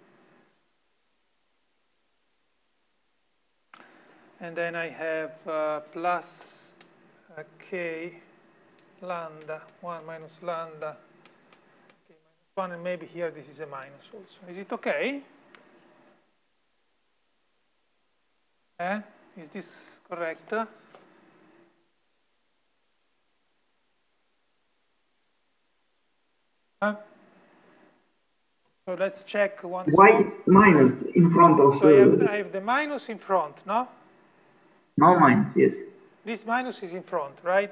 and then I have uh, plus uh, k lambda, one minus lambda, k minus one, and maybe here this is a minus also. Is it okay? Eh? Is this correct? Huh? So let's check once Why more. it's minus in front of So I have, the... I have the minus in front, no? No minus, yes. This minus is in front, right?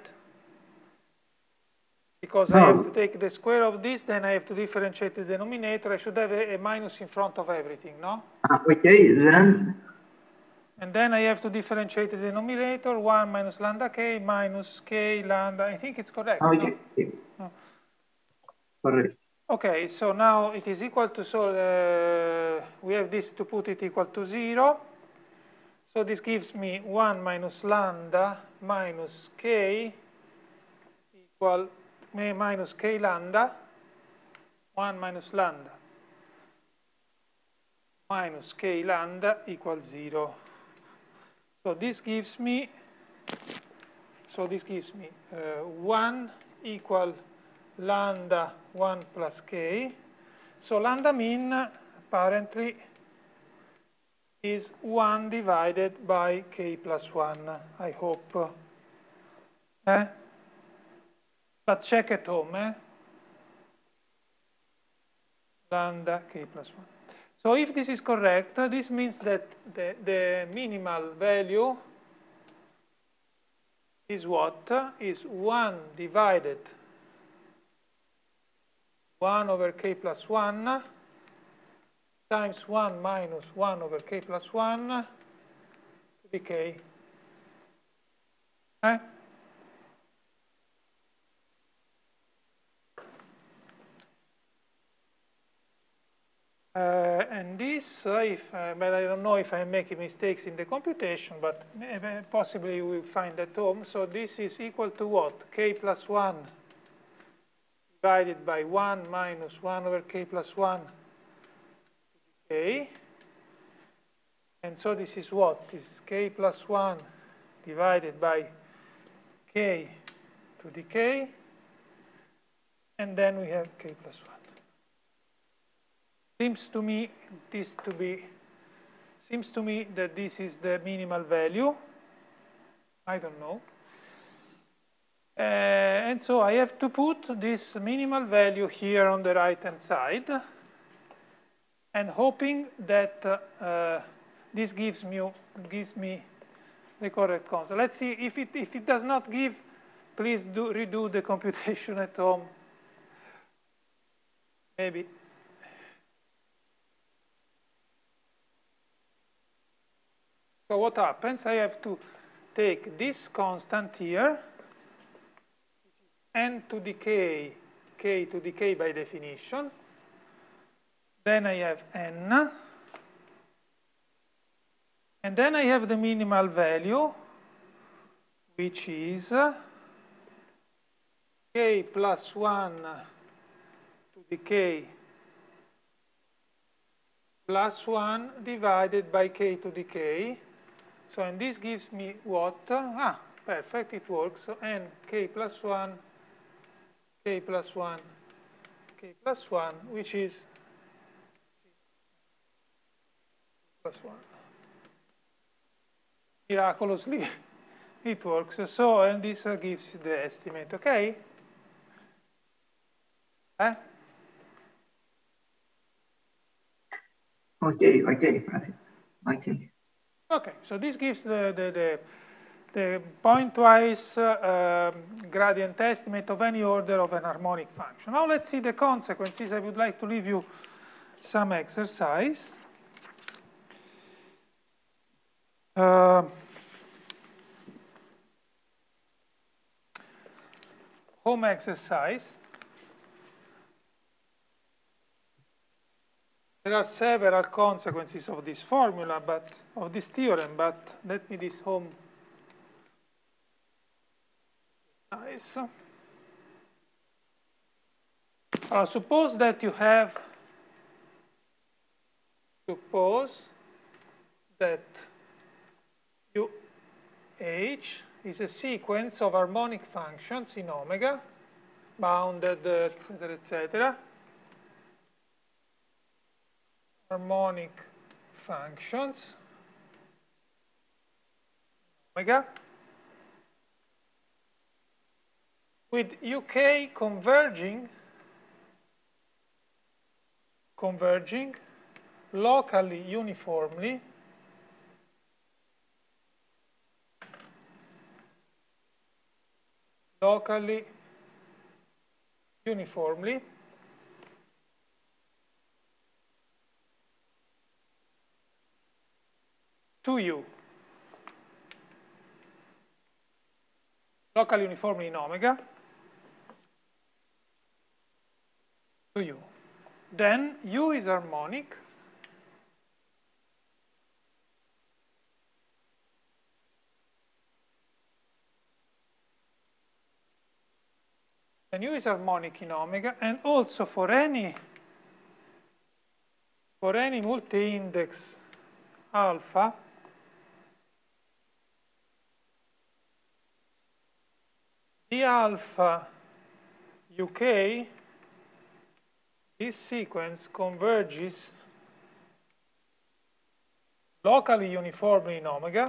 Because No. I have to take the square of this, then I have to differentiate the denominator. I should have a, a minus in front of everything, no? Ah, okay, then... And then I have to differentiate the denominator, one minus lambda k minus k lambda. I think it's correct, Okay. no? No. Correct. Okay, so now it is equal to, so uh, we have this to put it equal to zero. So this gives me one minus lambda minus k equal minus k lambda, one minus lambda minus k lambda equals zero. So this gives me, so this gives me uh, one equal lambda one plus k. So lambda mean apparently is one divided by k plus one, I hope. Eh? But check at home, eh? Lambda k plus one. So if this is correct, this means that the, the minimal value is what? Is one divided one over k plus one times one minus one over k plus one to the k. Eh? Uh, and this, uh, if, uh, but I don't know if I'm making mistakes in the computation, but maybe, possibly we will find at home. So this is equal to what? K plus one divided by one minus one over k plus one to the k. And so this is what? This is k plus one divided by k to the k. And then we have k plus one. Seems to me this to be, seems to me that this is the minimal value. I don't know. Uh, and so I have to put this minimal value here on the right hand side, and hoping that uh, uh, this gives me gives me the correct constant. Let's see if it if it does not give. Please do redo the computation at home. Maybe. So what happens? I have to take this constant here, n to the k, k to the k by definition. Then I have n. And then I have the minimal value, which is k plus one to the k plus one divided by k to the k. So, and this gives me what? Ah, perfect, it works. So, n k plus one, k plus one, k plus one, which is plus one. Miraculously, it works. So, and this uh, gives you the estimate, okay? Eh? Okay, okay, okay. Okay, so this gives the, the, the, the pointwise uh, um, gradient estimate of any order of an harmonic function. Now let's see the consequences. I would like to leave you some exercise. Uh, home exercise. There are several consequences of this formula, but of this theorem, but let me this home Nice. Uh, suppose that you have, suppose that U H is a sequence of harmonic functions in omega, bounded, et cetera, et cetera. Harmonic functions, omega, with U K converging, converging locally uniformly locally uniformly to U. Locally uniformly in omega to U. Then U is harmonic and U is harmonic in omega, and also for any for any multi-index alpha d alpha U K, this sequence converges locally uniformly in omega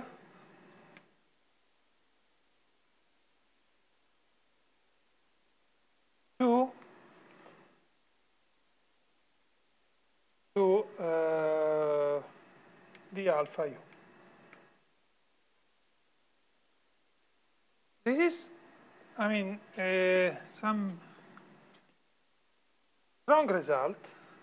to to uh, d alpha U. This is, I mean, uh, some strong result.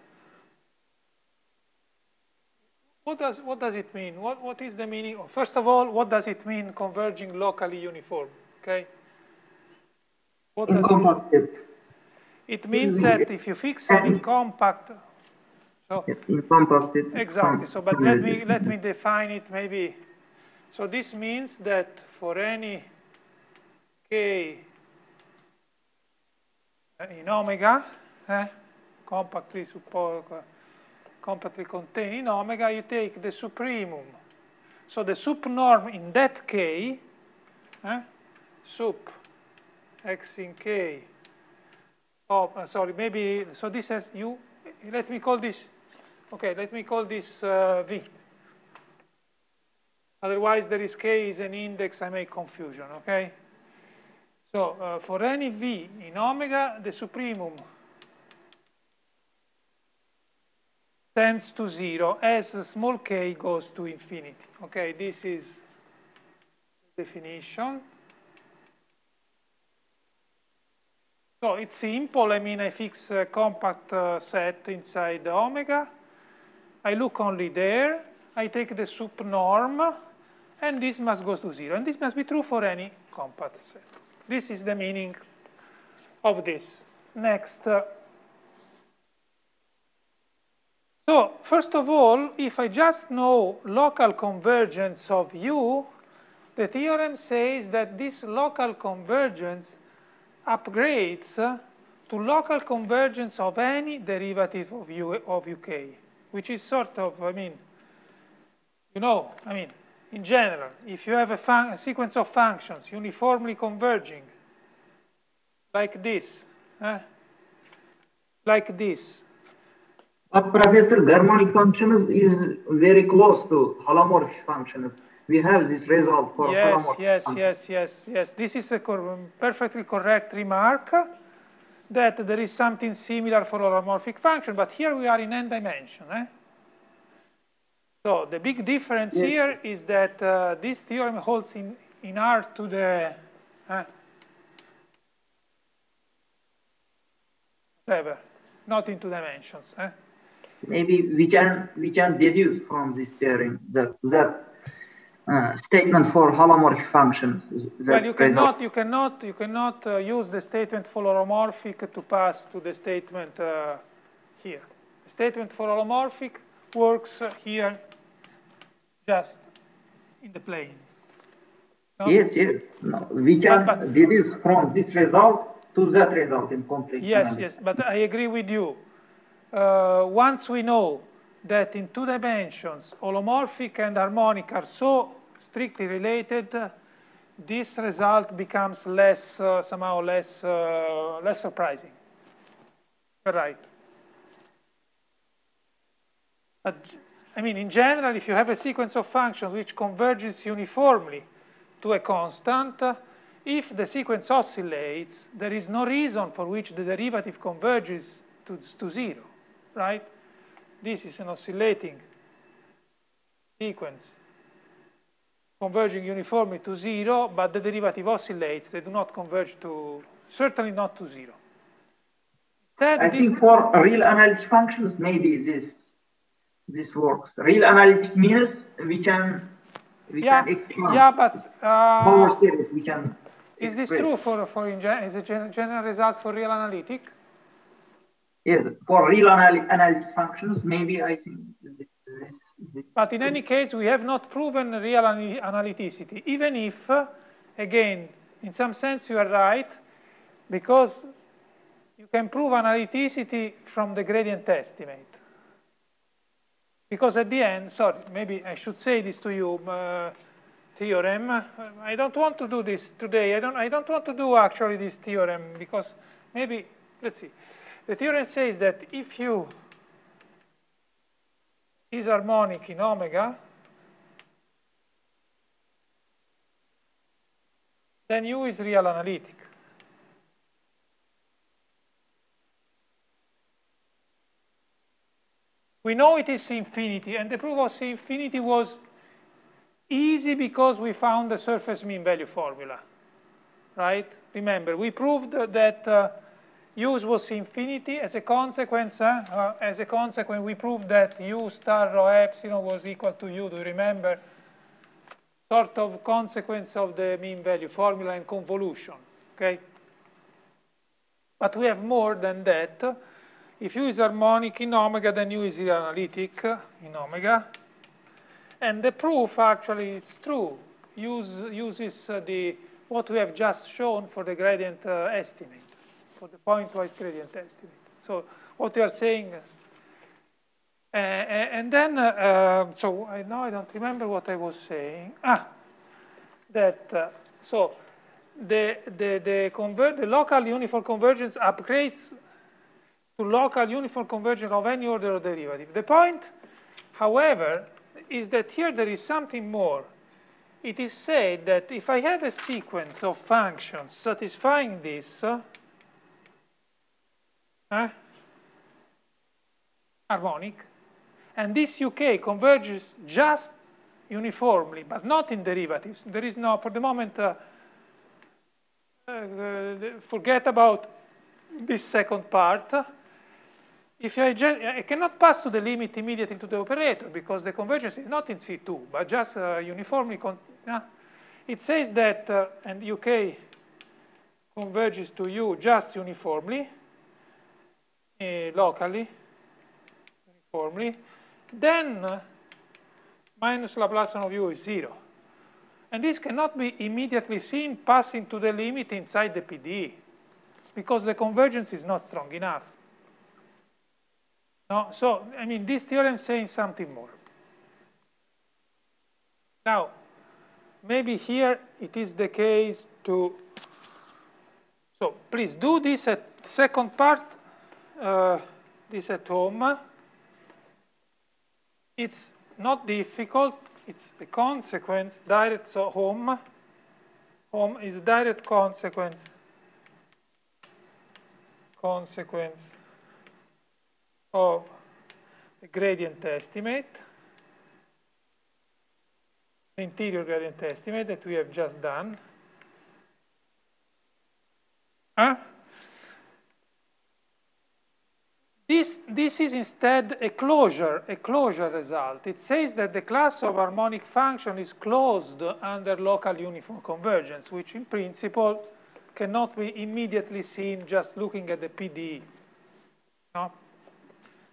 What does what does it mean? What what is the meaning? Of, first of all, what does it mean converging locally uniform? Okay. What does it mean? It means that if you fix any compact, so in compact it exactly. So, but let me let me define it maybe. So this means that for any k in omega, eh, compactly suppose, compactly contained in omega, you take the supremum. So the sup norm in that k, eh, sup x in k. Oh, uh, sorry, maybe, so this has u, let me call this, okay, let me call this uh, v. Otherwise there is k is an index, I make confusion, okay? So uh, for any v in omega, the supremum tends to zero as small k goes to infinity. Okay, this is the definition. So it's simple. I mean, I fix a compact uh, set inside omega. I look only there. I take the sup norm, and this must go to zero. And this must be true for any compact set. This is the meaning of this. Next. Uh, so first of all, if I just know local convergence of U, the theorem says that this local convergence upgrades uh, to local convergence of any derivative of U of U K, which is sort of, I mean, you know, I mean, in general, if you have a, a sequence of functions uniformly converging, like this, eh? like this. But Professor, the harmonic functions is very close to holomorphic functions. We have this result for yes, holomorphic yes, functions. yes, yes, yes. This is a cor perfectly correct remark that there is something similar for holomorphic function, but here we are in n dimension. Eh? So the big difference yes. here is that uh, this theorem holds in, in R to the uh, whatever, not in two dimensions. Eh? Maybe we can we can deduce from this theorem that that uh, statement for holomorphic functions. Well, you cannot you cannot you cannot uh, use the statement for holomorphic to pass to the statement uh, here. The statement for holomorphic works uh, here, just in the plane. No? Yes, yes. No, we can but, but, deduce from this result to that result in complex Yes, analysis. yes, but I agree with you. Uh, once we know that in two dimensions, holomorphic and harmonic are so strictly related, uh, this result becomes less, uh, somehow less, uh, less surprising. You're right. But, I mean, in general, if you have a sequence of functions which converges uniformly to a constant, uh, if the sequence oscillates, there is no reason for which the derivative converges to, to zero, right? This is an oscillating sequence converging uniformly to zero, but the derivative oscillates. They do not converge to, certainly not to zero. Instead, I think for real analytic functions, maybe this this works. Real analytic means we can we yeah, can expand. Yeah, but uh, power series we can. Is this true for for in gen is a gen general result for real analytic? Yes, for real anal analytic functions, maybe I think. This, this, but in any case, we have not proven real analyticity, even if, uh, again, in some sense you are right, because you can prove analyticity from the gradient estimate. Because at the end, sorry, maybe I should say this to you, uh, theorem. I don't want to do this today. I don't, I don't want to do actually this theorem because maybe, let's see. The theorem says that if U is harmonic in omega, then U is real analytic. We know it is C infinity, and the proof of C infinity was easy because we found the surface mean value formula, right? Remember, we proved that uh, U was infinity. As a consequence, uh, uh, as a consequence, we proved that U star rho epsilon was equal to U. Do you remember? Sort of consequence of the mean value formula and convolution, okay? But we have more than that. If U is harmonic in omega, then U is real analytic in omega. And the proof actually is true. Use, uses uh, the what we have just shown for the gradient uh, estimate, for the pointwise gradient estimate. So what we are saying, uh, and then, uh, so I now I don't remember what I was saying. Ah, that uh, so the the the convert the local uniform convergence upgrades to local uniform convergence of any order of derivative. The point, however, is that here there is something more. It is said that if I have a sequence of functions satisfying this, uh, eh, harmonic, and this U K converges just uniformly, but not in derivatives. There is no, for the moment, uh, uh, forget about this second part. If I, I cannot pass to the limit immediately to the operator because the convergence is not in C two, but just uh, uniformly. Con uh, it says that, uh, and U K converges to U just uniformly, uh, locally, uniformly. Then uh, minus Laplacian of U is zero. And this cannot be immediately seen passing to the limit inside the P D E because the convergence is not strong enough. No, so, I mean, this theorem is saying something more. Now, maybe here it is the case to, so please do this at second part, uh, this at home. It's not difficult, it's a consequence, direct, so home, home is direct consequence, consequence of the gradient estimate, the interior gradient estimate that we have just done. Huh? This, this is instead a closure, a closure result. It says that the class of harmonic function is closed under local uniform convergence, which in principle cannot be immediately seen just looking at the P D E. No?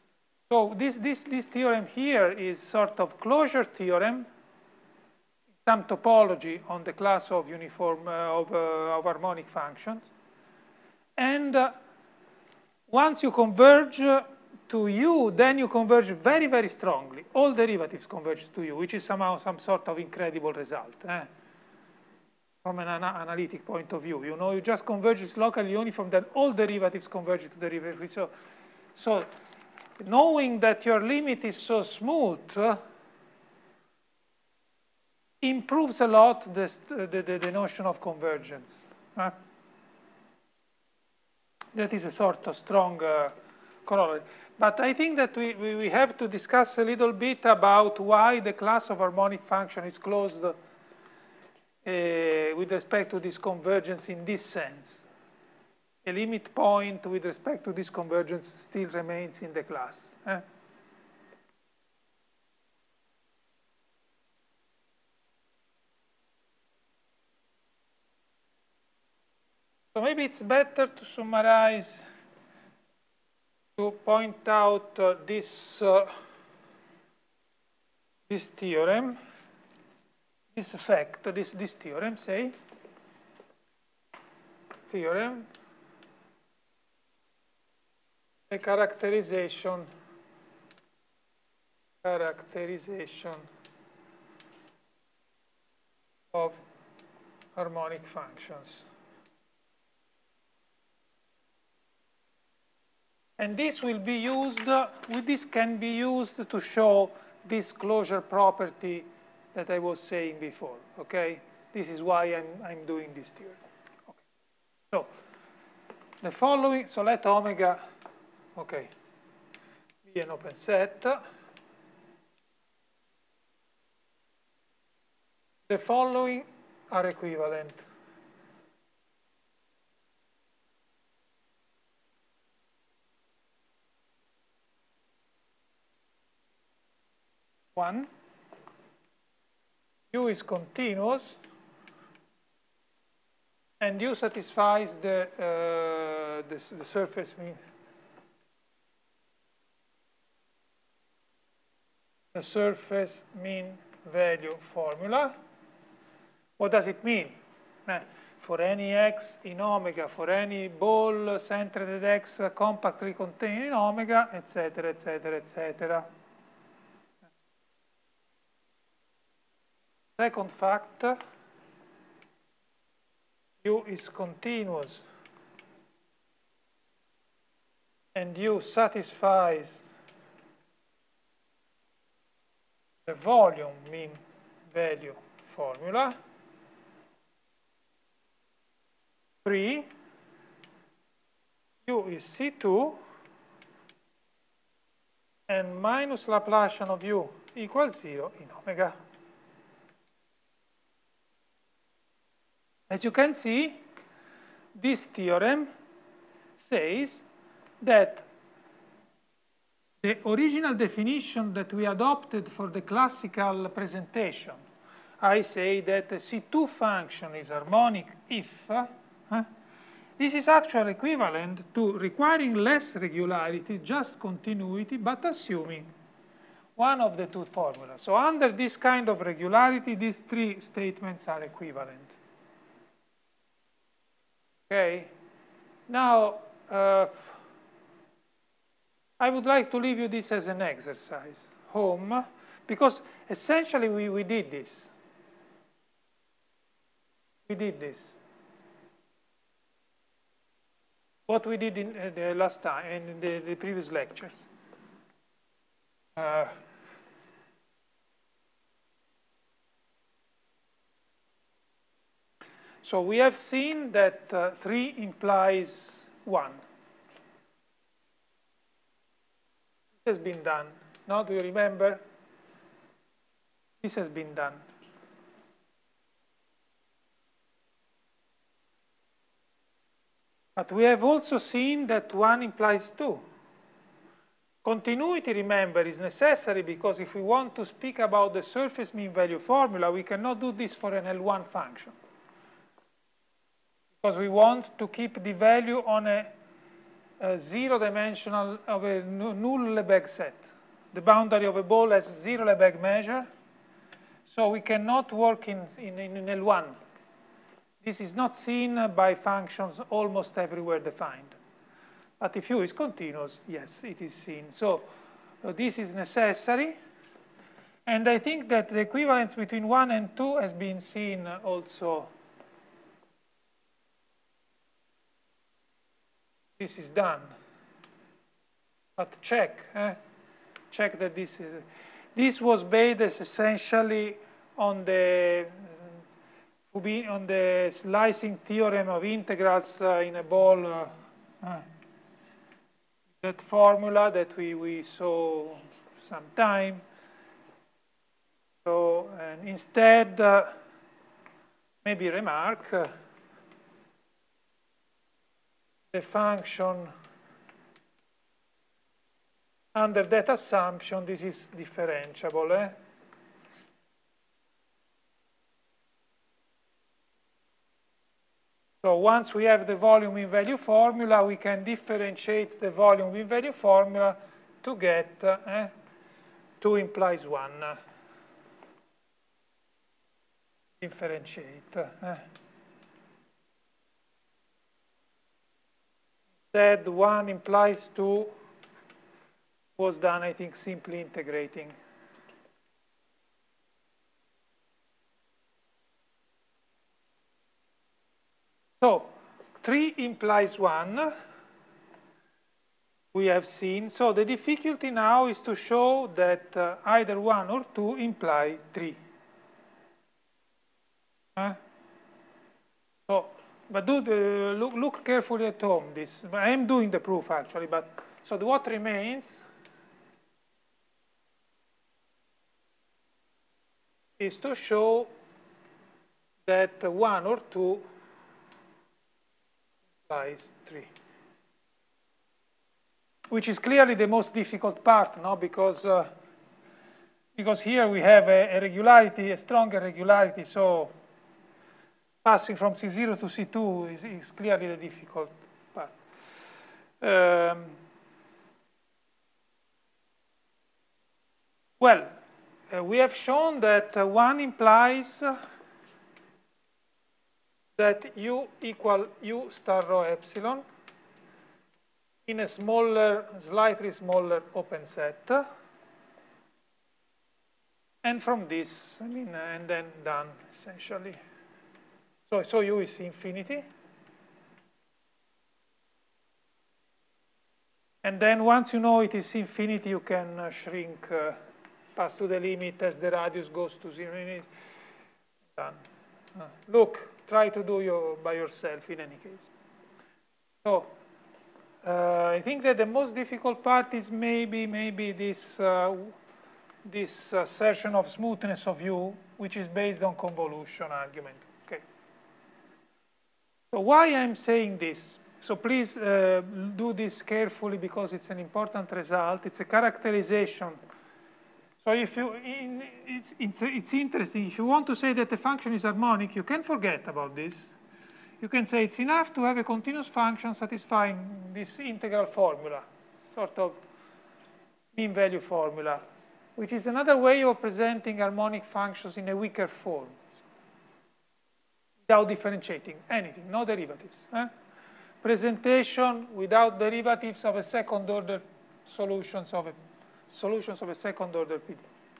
So this, this, this theorem here is sort of closure theorem. In some topology on the class of uniform uh, of, uh, of harmonic functions. And uh, once you converge to U, then you converge very, very strongly. All derivatives converge to U, which is somehow some sort of incredible result. Eh? From an ana analytic point of view. You know, you just converge locally uniform, then all derivatives converge to derivatives. So, so knowing that your limit is so smooth uh, improves a lot the, the, the, the notion of convergence. Uh, that is a sort of strong uh, corollary. But I think that we, we, we have to discuss a little bit about why the class of harmonic function is closed uh, with respect to this convergence in this sense. A limit point with respect to this convergence still remains in the class. Eh? So maybe it's better to summarize, to point out uh, this, uh, this theorem, this fact, this, this theorem, say, theorem, a characterization, characterization of harmonic functions. And this will be used, uh, with this can be used to show this closure property that I was saying before, okay? This is why I'm, I'm doing this theorem. Okay. So, the following, so let omega, okay, be an open set. The following are equivalent. One, U is continuous, and U satisfies the, uh, the, the surface mean, the surface mean value formula. What does it mean? Eh, for any x in omega, for any ball centered at x compactly contained in omega, et cetera, et cetera, et cetera. Second fact, U is continuous and U satisfies the volume mean value formula. Three, U is C two and minus Laplacian of U equals zero in omega. As you can see, this theorem says that the original definition that we adopted for the classical presentation, I say that a C two function is harmonic if, uh, this is actually equivalent to requiring less regularity, just continuity, but assuming one of the two formulas. So under this kind of regularity, these three statements are equivalent. Okay, now uh, I would like to leave you this as an exercise, home, because essentially we, we did this. We did this. What we did in uh, the last time, in the, the previous lectures. Uh, So we have seen that uh, three implies one. This has been done. Now, do you remember? This has been done. But we have also seen that one implies two. Continuity, remember, is necessary because if we want to speak about the surface mean value formula, we cannot do this for an L one function. Because we want to keep the value on a, a zero-dimensional of a null Lebesgue set. The boundary of a ball has zero Lebesgue measure. So we cannot work in, in, in L one. This is not seen by functions almost everywhere defined. But if U is continuous, yes, it is seen. So uh, this is necessary. And I think that the equivalence between one and two has been seen also. This is done. But check, eh? check that this is. This was based essentially on the on the slicing theorem of integrals uh, in a ball. Uh, uh, that formula that we we saw some time. So and instead, uh, maybe remark uh, the function under that assumption. This is differentiable. Eh? So once we have the volume in value formula, we can differentiate the volume in value formula to get uh, eh, two implies one. Uh, differentiate. Uh. Instead, one implies two was done, I think, simply integrating. So three implies one, we have seen. So the difficulty now is to show that uh, either one or two implies three. Huh? So, but do the, look, look carefully at home. This I am doing the proof actually, but so the, what remains is to show that one or two implies three, which is clearly the most difficult part, no? Because uh, because here we have a, a regularity, a stronger regularity, so passing from C zero to C two is, is clearly the difficult part. Um, well, uh, we have shown that uh, one implies uh, that U equal U star rho epsilon in a smaller, slightly smaller open set. And from this, I mean, uh, and then done, essentially. So, so U is infinity. And then once you know it is infinity, you can uh, shrink, uh, pass to the limit as the radius goes to zero. Done. Uh, look, try to do your, by yourself in any case. So uh, I think that the most difficult part is maybe, maybe this, uh, this assertion of smoothness of U, which is based on convolution argument. So why I'm saying this? So please uh, do this carefully because it's an important result. It's a characterization. So if you, in, it's, it's, it's interesting. If you want to say that the function is harmonic, you can forget about this. You can say it's enough to have a continuous function satisfying this integral formula, sort of mean value formula, which is another way of presenting harmonic functions in a weaker form. Without differentiating anything, no derivatives. Eh? Presentation without derivatives of a second order solutions of a solutions of a second order P D.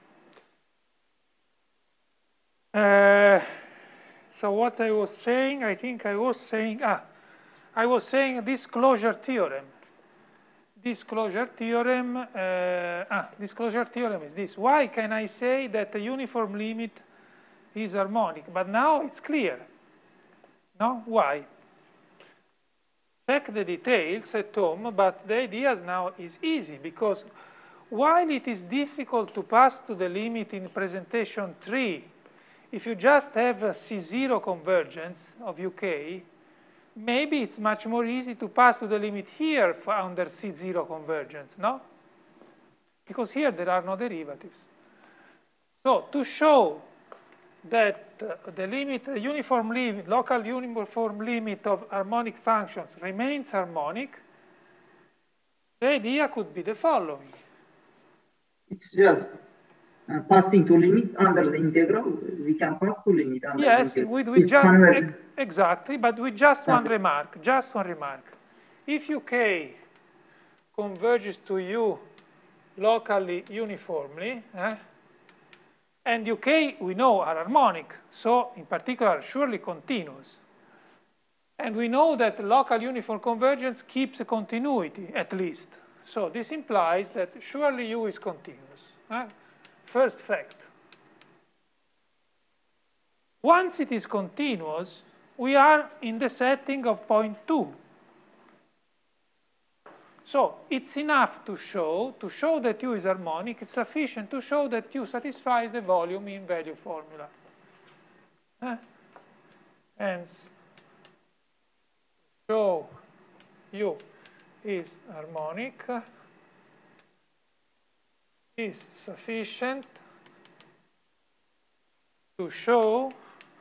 Uh, so what I was saying, I think I was saying, ah, I was saying this closure theorem. This closure theorem, uh, ah, this closure theorem is this. Why can I say that the uniform limit is harmonic? But now it's clear. No? Why? Check the details at home, but the idea now is easy because while it is difficult to pass to the limit in presentation three, if you just have a C zero convergence of U K, maybe it's much more easy to pass to the limit here for under C zero convergence, no? Because here there are no derivatives. So to show that uh, the limit, the uniform limit, local uniform limit of harmonic functions remains harmonic, the idea could be the following. It's just uh, passing to limit under the integral, we can pass to limit under yes, the integral. with, with just, ex exactly, but with just one Okay. remark, just one remark. If U K converges to U locally uniformly, eh, and U K, we know, are harmonic, so in particular, surely continuous. And we know that local uniform convergence keeps a continuity, at least. So this implies that surely U is continuous. Eh? First fact. Once it is continuous, we are in the setting of point two. So it's enough to show, to show that U is harmonic, it's sufficient to show that U satisfies the volume mean value formula. Eh? Hence, show U is harmonic is sufficient to show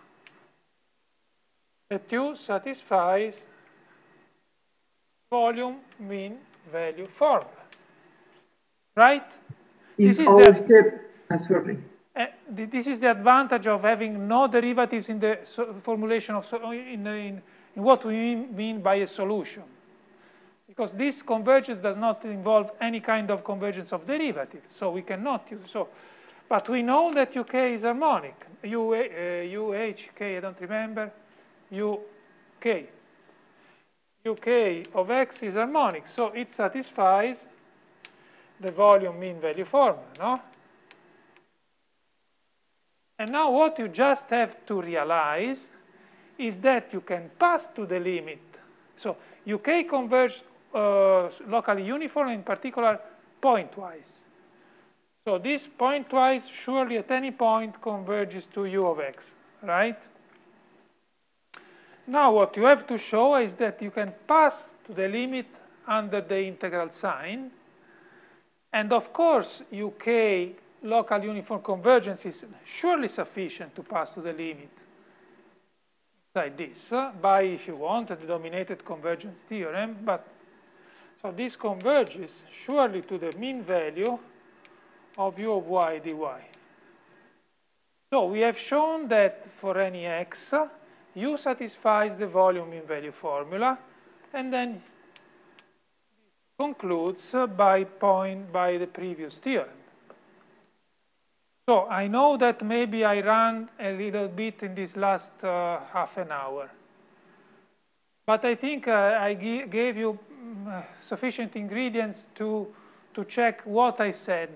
that U satisfies volume mean value formula. Right? Is this is our the, step, uh, sorry. uh, this is the advantage of having no derivatives in the so formulation of so in, in, in what we mean by a solution. Because this convergence does not involve any kind of convergence of derivative, so we cannot use so. But we know that U K is harmonic. U, uh, U H K, I don't remember. U K. U K of X is harmonic, so it satisfies the volume mean value formula, no? And now what you just have to realize is that you can pass to the limit. So U K converges uh, locally uniform, in particular pointwise. So this pointwise surely at any point converges to U of X, right? Now what you have to show is that you can pass to the limit under the integral sign. And of course, U K local uniform convergence is surely sufficient to pass to the limit like this uh, by, if you want, the dominated convergence theorem. But so this converges surely to the mean value of U of y dy. So we have shown that for any x, U satisfies the volume mean value formula, and then concludes by point by the previous theorem. So I know that maybe I ran a little bit in this last uh, half an hour, but I think uh, I gave you uh, sufficient ingredients to to check what I said.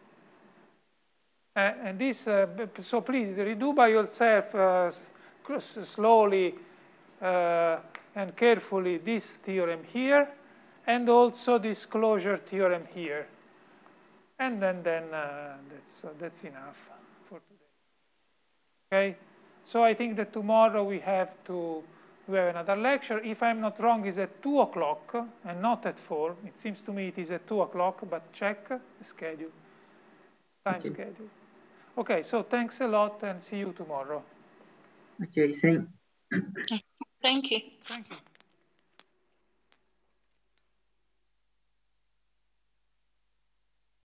Uh, and this, uh, so please redo by yourself uh, slowly uh, and carefully this theorem here, and also this closure theorem here. And then, then uh, that's, uh, that's enough for today. Okay? So I think that tomorrow we have to we have another lecture. If I'm not wrong, it's at two o'clock and not at four. It seems to me it is at two o'clock, but check the schedule, time okay. schedule. Okay, so thanks a lot and see you tomorrow. Okay, thank you. Thank you. Thank you.